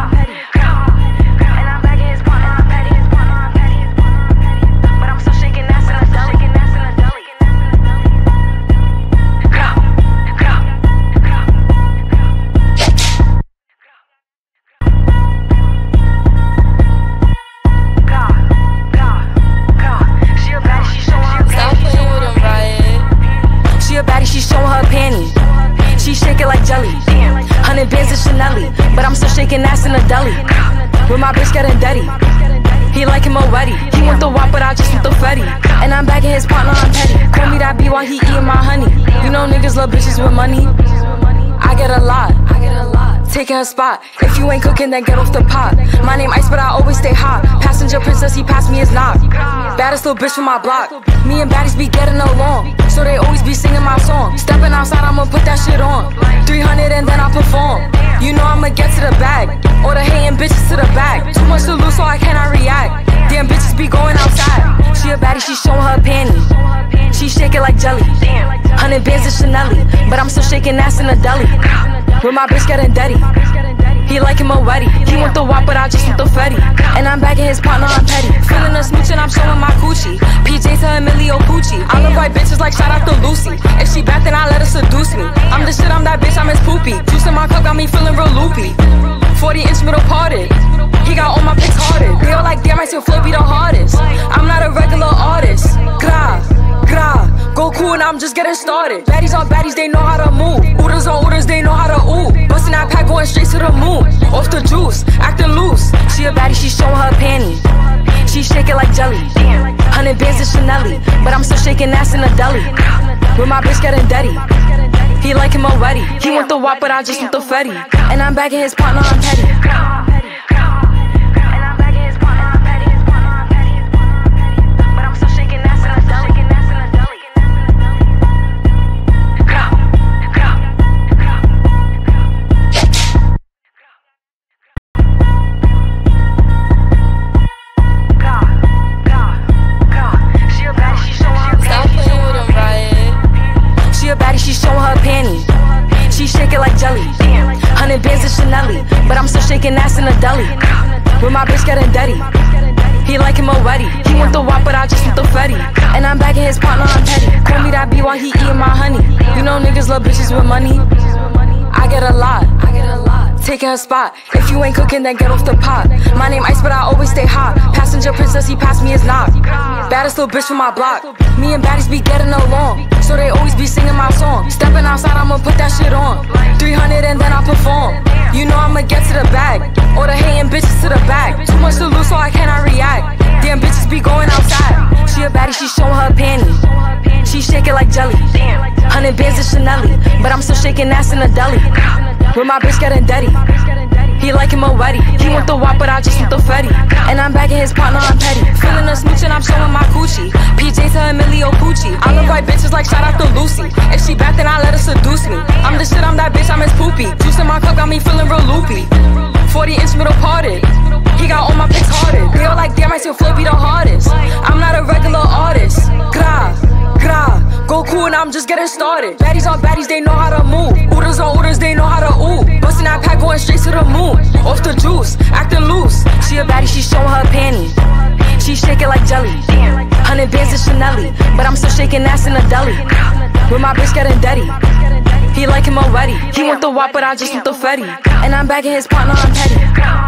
[SPEAKER 1] She showing her panty. She shake it like jelly. Hunnid bands and Chanely, but I'm still shaking ass in a deli. With my bitch gettin deady. He like him a wetty. He want the wop, but I just want the fetty. And I'm bagging his partner, I'm petty. Call me that B while he eating my honey. You know niggas love bitches with money. I get a lot. I get a lot. Taking her spot. If you ain't cooking, then get off the pot. My name Ice, but I always stay hot. Passenger princess, he passed me his knock. Baddest little bitch from my block. Me and baddies be getting along, so they always be singing my song. Stepping outside, I'ma put that shit on. three hundred and then I perform. You know I'ma get to the bag. All the hating bitches to the back. Too much to lose, so I cannot react. Damn bitches be going outside. She a baddie, she showing her panty. She shake it like jelly. Hunnid bands and Chanely, but I'm still shaking ass in a deli. With my bitch gettin deady. He like him a wetty. He want the wop, but I just want the fetty. And I'm bagging his partner, I'm petty. Feeling a smooch and I'm showing my coochie. P Js to Emilio Pucci. I look like bitches like shout out to Lucy. If she bad, then I let her seduce me. I'm the shit, I'm that bitch, I'm his poopy. Juice in my cup got me feeling real loopy. forty inch middle parted. He got all my pics hearted. They all like, damn, I still flow be the hardest. I'm not a regular artist. Grrah, grrah. Go cool and I'm just getting started. Baddies on baddies, they know how to move. Ooders on ooders, they know how to ooh. Bustin' that pack going straight to the moon. Off the juice, acting loose. She a baddie, she showing her panty. She shake it like jelly. Hunnid bands and Chanely, but I'm still shaking ass in a deli. With my bitch gettin deady. He like him a wetty. He want the wop, but I just want the fetty. And I'm bagging his partner, I'm petty. She showing her panty. She shake it like jelly. Hunnid bands and Chanely, but I'm still shaking ass in a deli. With my bitch gettin deady. He like him a wetty. He want the wop, but I just want the fetty. And I'm bagging his partner, I'm petty. Call me that B while he eating my honey. You know niggas love bitches with money. I get a lot. I get a lot. Taking her spot. If you ain't cooking, then get off the pot. My name Ice, but I always stay hot. Passenger princess, he passed me his knock. Baddest little bitch from my block. Me and baddies be getting along, so they always be singing my song. Stepping outside, I'ma put that shit on. three hundred and then I perform. You know I'ma get to the bag. All the hating bitches to the back. Too much to lose, so I cannot react. Damn bitches be going outside. She a baddie, she showing her panty. She shake it like jelly. Hunnid bands and Chanely, but I'm still shaking ass in a deli. With my bitch gettin deady. He like him a wetty. He want the wop, but I just want the fetty. And I'm bagging his partner, I'm petty. Feeling a smooch and I'm showing my coochie. P J's to Emilio Pucci. I look like bitches like shout out to Lucy. If she back, then I let her seduce me. I'm the shit, I'm that bitch, I'm his poopy. Juice in my cup got me feeling real loopy. forty inch middle parted. He got all my pics hearted. They all like, damn, I still flip be the hardest. I'm not a regular artist. Grrah, grrah. Go cool and I'm just getting started. Baddies on baddies, they know how to move. Ooders on ooders, they know how to ooh. Bustin' that pack going straight to the moon. Off the juice, acting loose. She a baddie, she showin' her panty. She shake it like jelly. Hunnid bands and Chanely, but I'm still shaking ass in a deli. With my bitch gettin deady. He like him a wetty. He want the wop, but I just want the fetty. And I'm bagging his partner, I'm petty.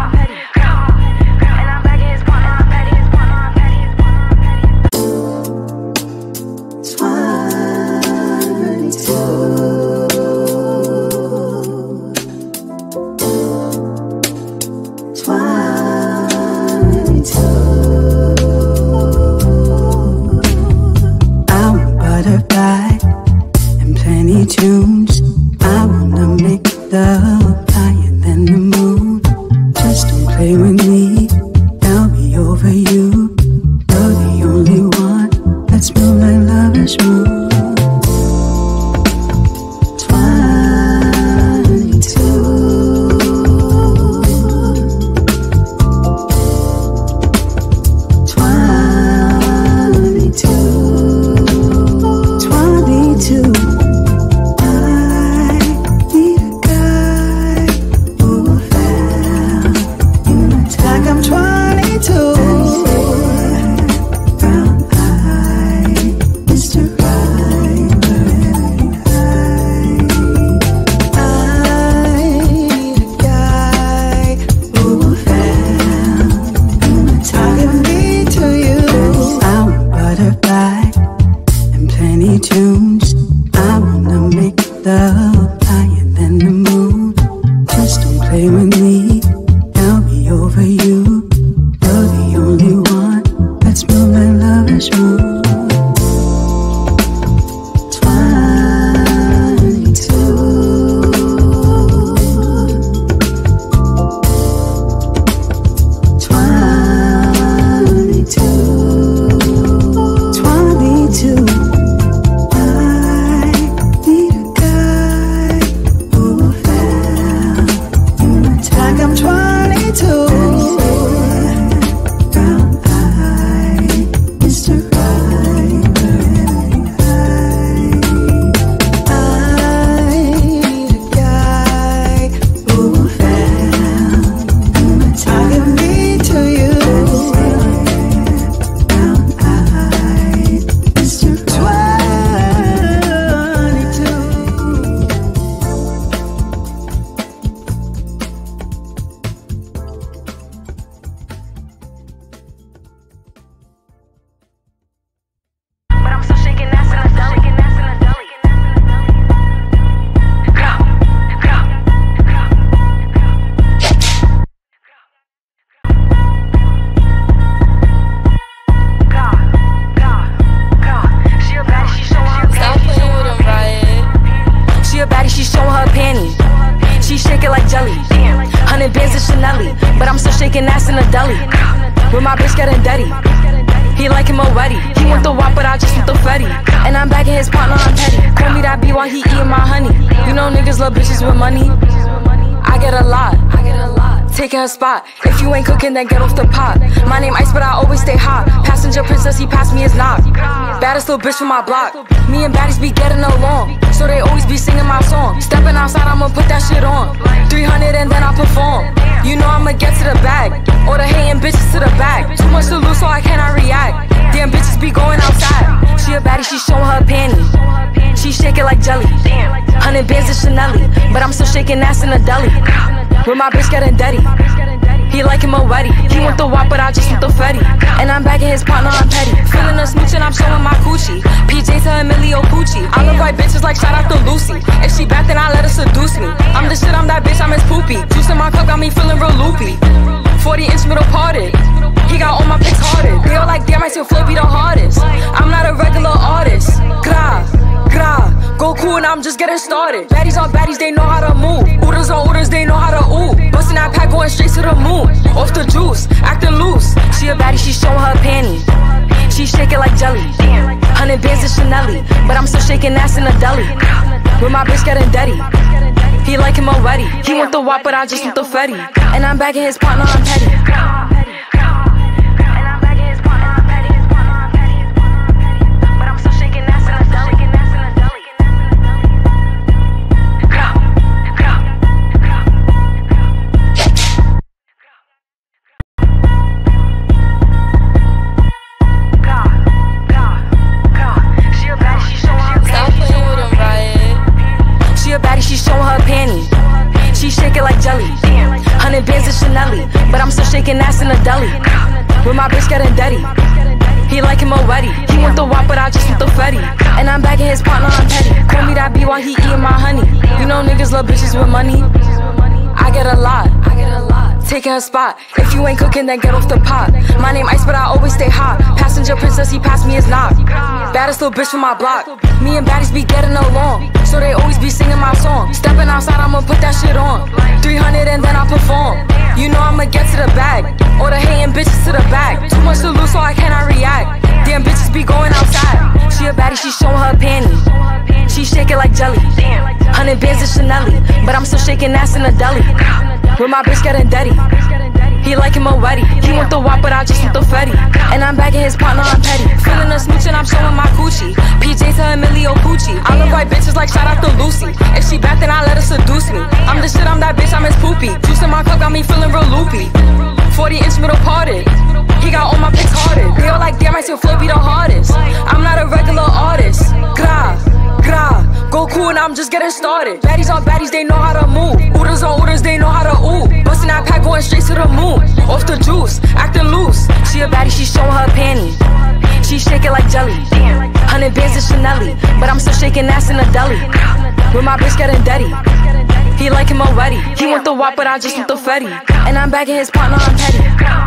[SPEAKER 3] Tunes. I wanna make love higher than the moon. Just don't play with me, I'll be over you. You're the only one that's move like lovers move. Tunes. I wanna make love higher than the moon. Just don't play with me, I'll be over you. You're the only one that's move like lovers move.
[SPEAKER 1] Hunnid bands and Chanely, but I'm still shaking ass in a deli. With my bitch gettin deady. He like him a wetty. He want the wop, but I just want the fetty. And I'm bagging his partner, I'm petty. Call me that B while he eating my honey. You know niggas love bitches with money. I get a lot. I get a lot. Taking her spot. If you ain't cooking, then get off the pot. My name Ice, but I always stay hot. Passenger princess, he passed me his knock. Baddest little bitch from my block. Me and baddies be getting along, so they always be singing my song. Stepping outside, I'ma put that shit on. three hundred and then I perform. You know I'ma get to the bag. Or the hating bitches to the back. Too much to lose, so I cannot react. Damn bitches be going outside. She a baddie, she showing her panty. She shake it like jelly. Hunnid bands and Chanely, but I'm still shaking ass in a deli. With my bitch gettin deady. He like him a wetty. He want the wop, but I just want the fetty. And I'm bagging his partner, I'm petty. Feeling a smooch and I'm showing my coochie. P J's to Emilio Pucci. I look like bitches like shout out to Lucy. If she back, then I let her seduce me. I'm the shit, I'm that bitch, I'm his poopy. Juice in my cup got me feeling real loopy. forty inch middle parted. He got all my pics hearted. They all like, damn, I still flip be the hardest. I'm not a regular artist. Grrah, grrah. Go cool cool and I'm just getting started. Baddies on baddies, they know how to move. Oodles on oodles, they know how to ooh. Bustin' that pack, going straight to the moon. Off the juice, acting loose. She a baddie, she showin' her panty. She shake it like jelly. Hunnid bands and Chanely, but I'm still shaking ass in the deli. With my bitch gettin' deady. He like him already. He want the wop, but I just want the fetty. And I'm bagging his partner, I'm petty. She shake it like jelly. Hunnid bands and Chanely, but I'm still shaking ass in the deli. With my bitch getting deady. He like him already. He want the wop, but I just want the fetty. And I'm bagging his partner, I'm petty. Call me that B while he eating my honey. You know niggas love bitches with money. I get a lot. I get a lot. Taking her spot. If you ain't cooking, then get off the pot. My name Ice, but I always stay hot. Passenger princess, he passed me his knock. Baddest little bitch from my block. Me and baddies be getting along, so they always be singing my song. Stepping outside, I'ma put that shit on. three hundred and then I perform. You know I'ma get to the bag. All the hating bitches to the back. Too much to lose, so I cannot react. Damn bitches be going outside. She a baddie, she showin' her panty. She shake it like jelly. Hunnid bands and Chanely, but I'm still shaking ass in the deli. With my bitch getting deady. He like him already. He want the wop, but I just want the fetty. And I'm bagging his partner, I'm petty. Feeling a smooch and I'm showing my coochie. P J's to Emilio Pucci. I look like bitches like shout out to Lucy. If she bad, then I let her seduce me. I'm the shit, I'm that bitch, I'm his poopy. Juice in my cup got me feeling real loopy. forty inch middle parted. He got all my pics hearted. They all like, damn, I still flow be the hardest. I'm not a regular artist. Grrah, grrah. Go cool and I'm just getting started. Baddies on baddies, they know how to move. Oodles on oodles, they know how to ooh. Bustin' that pack, going straight to the moon. Off the juice, acting loose. She a baddie, she showin' her panty. She shake it like jelly. Hunnid bands and Chanely, but I'm still shaking ass in the deli. With my bitch getting deady. He like him already. He want the wop, but I just want the fetty. And I'm bagging his partner, I'm petty.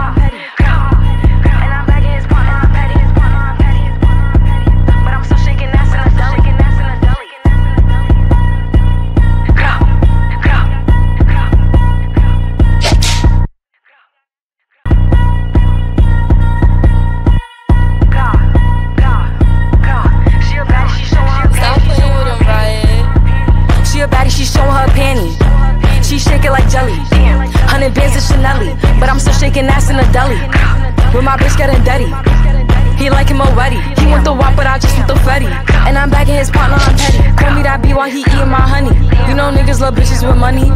[SPEAKER 1] She showin' her panty. She shake it like jelly. Hunnid bands and Chanely, but I'm still shaking ass in the deli. With my bitch getting deady. He like him already. He want the wop, but I just want the fetty. And I'm bagging his partner, I'm petty. Call me that B while he eating my honey. You know niggas love bitches with money.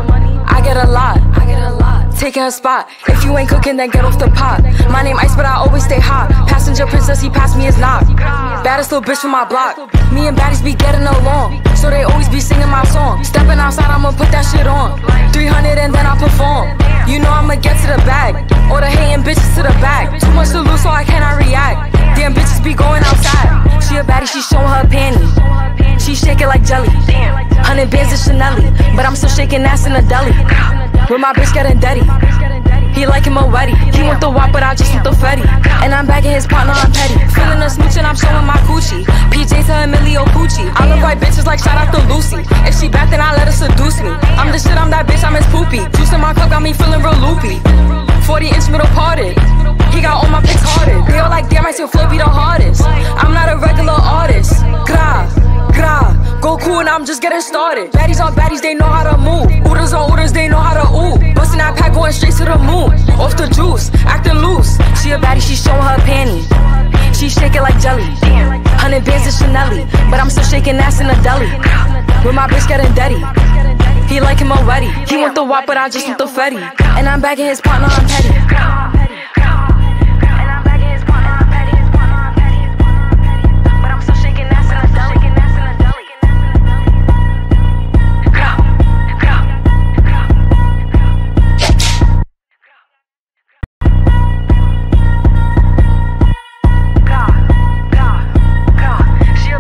[SPEAKER 1] I get a lot. I get a lot. Taking her spot. If you ain't cooking, then get off the pot. My name Ice, but I always stay hot. Passenger princess, he passed me his knock. Baddest little bitch from my block. Me and baddies be getting along, so they always be singing my song. Stepping outside, I'ma put that shit on. three hundred and then I perform. You know I'ma get to the bag. All the hating bitches to the back. Too much to lose, so I cannot react. Damn bitches be going outside. She a baddie, she showin' her panty. She shake it like jelly. Hunnid bands and Chanely, but I'm still shaking ass in the deli. With my bitch getting deady. He like him already. He want the wop, but I just want the fetty. And I'm bagging his partner, I'm petty. Feeling a smooch and I'm showing my coochie. P J's to Emilio Pucci. I look like bitches like shout out to Lucy. If she bad, then I let her seduce me. I'm the shit, I'm that bitch, I'm his poopy. Juice in my cup got me feeling real loopy. forty inch middle parted. He got all my pics hearted. They all like, damn, I still flow be the hardest. I'm not a regular artist. Grrah, grrah. Go cool and I'm just getting started. Baddies on baddies, they know how to move. Oodles on oodles, they know how to ooh. Bustin' that pack, going straight to the moon. Off the juice, acting loose. She a baddie, she showin' her panty. She shake it like jelly. Hunnid bands and Chanely, but I'm still shaking ass in the deli. With my bitch getting deady. He like him already. He want the wop, but I just want the fetty. And I'm bagging his partner, I'm petty.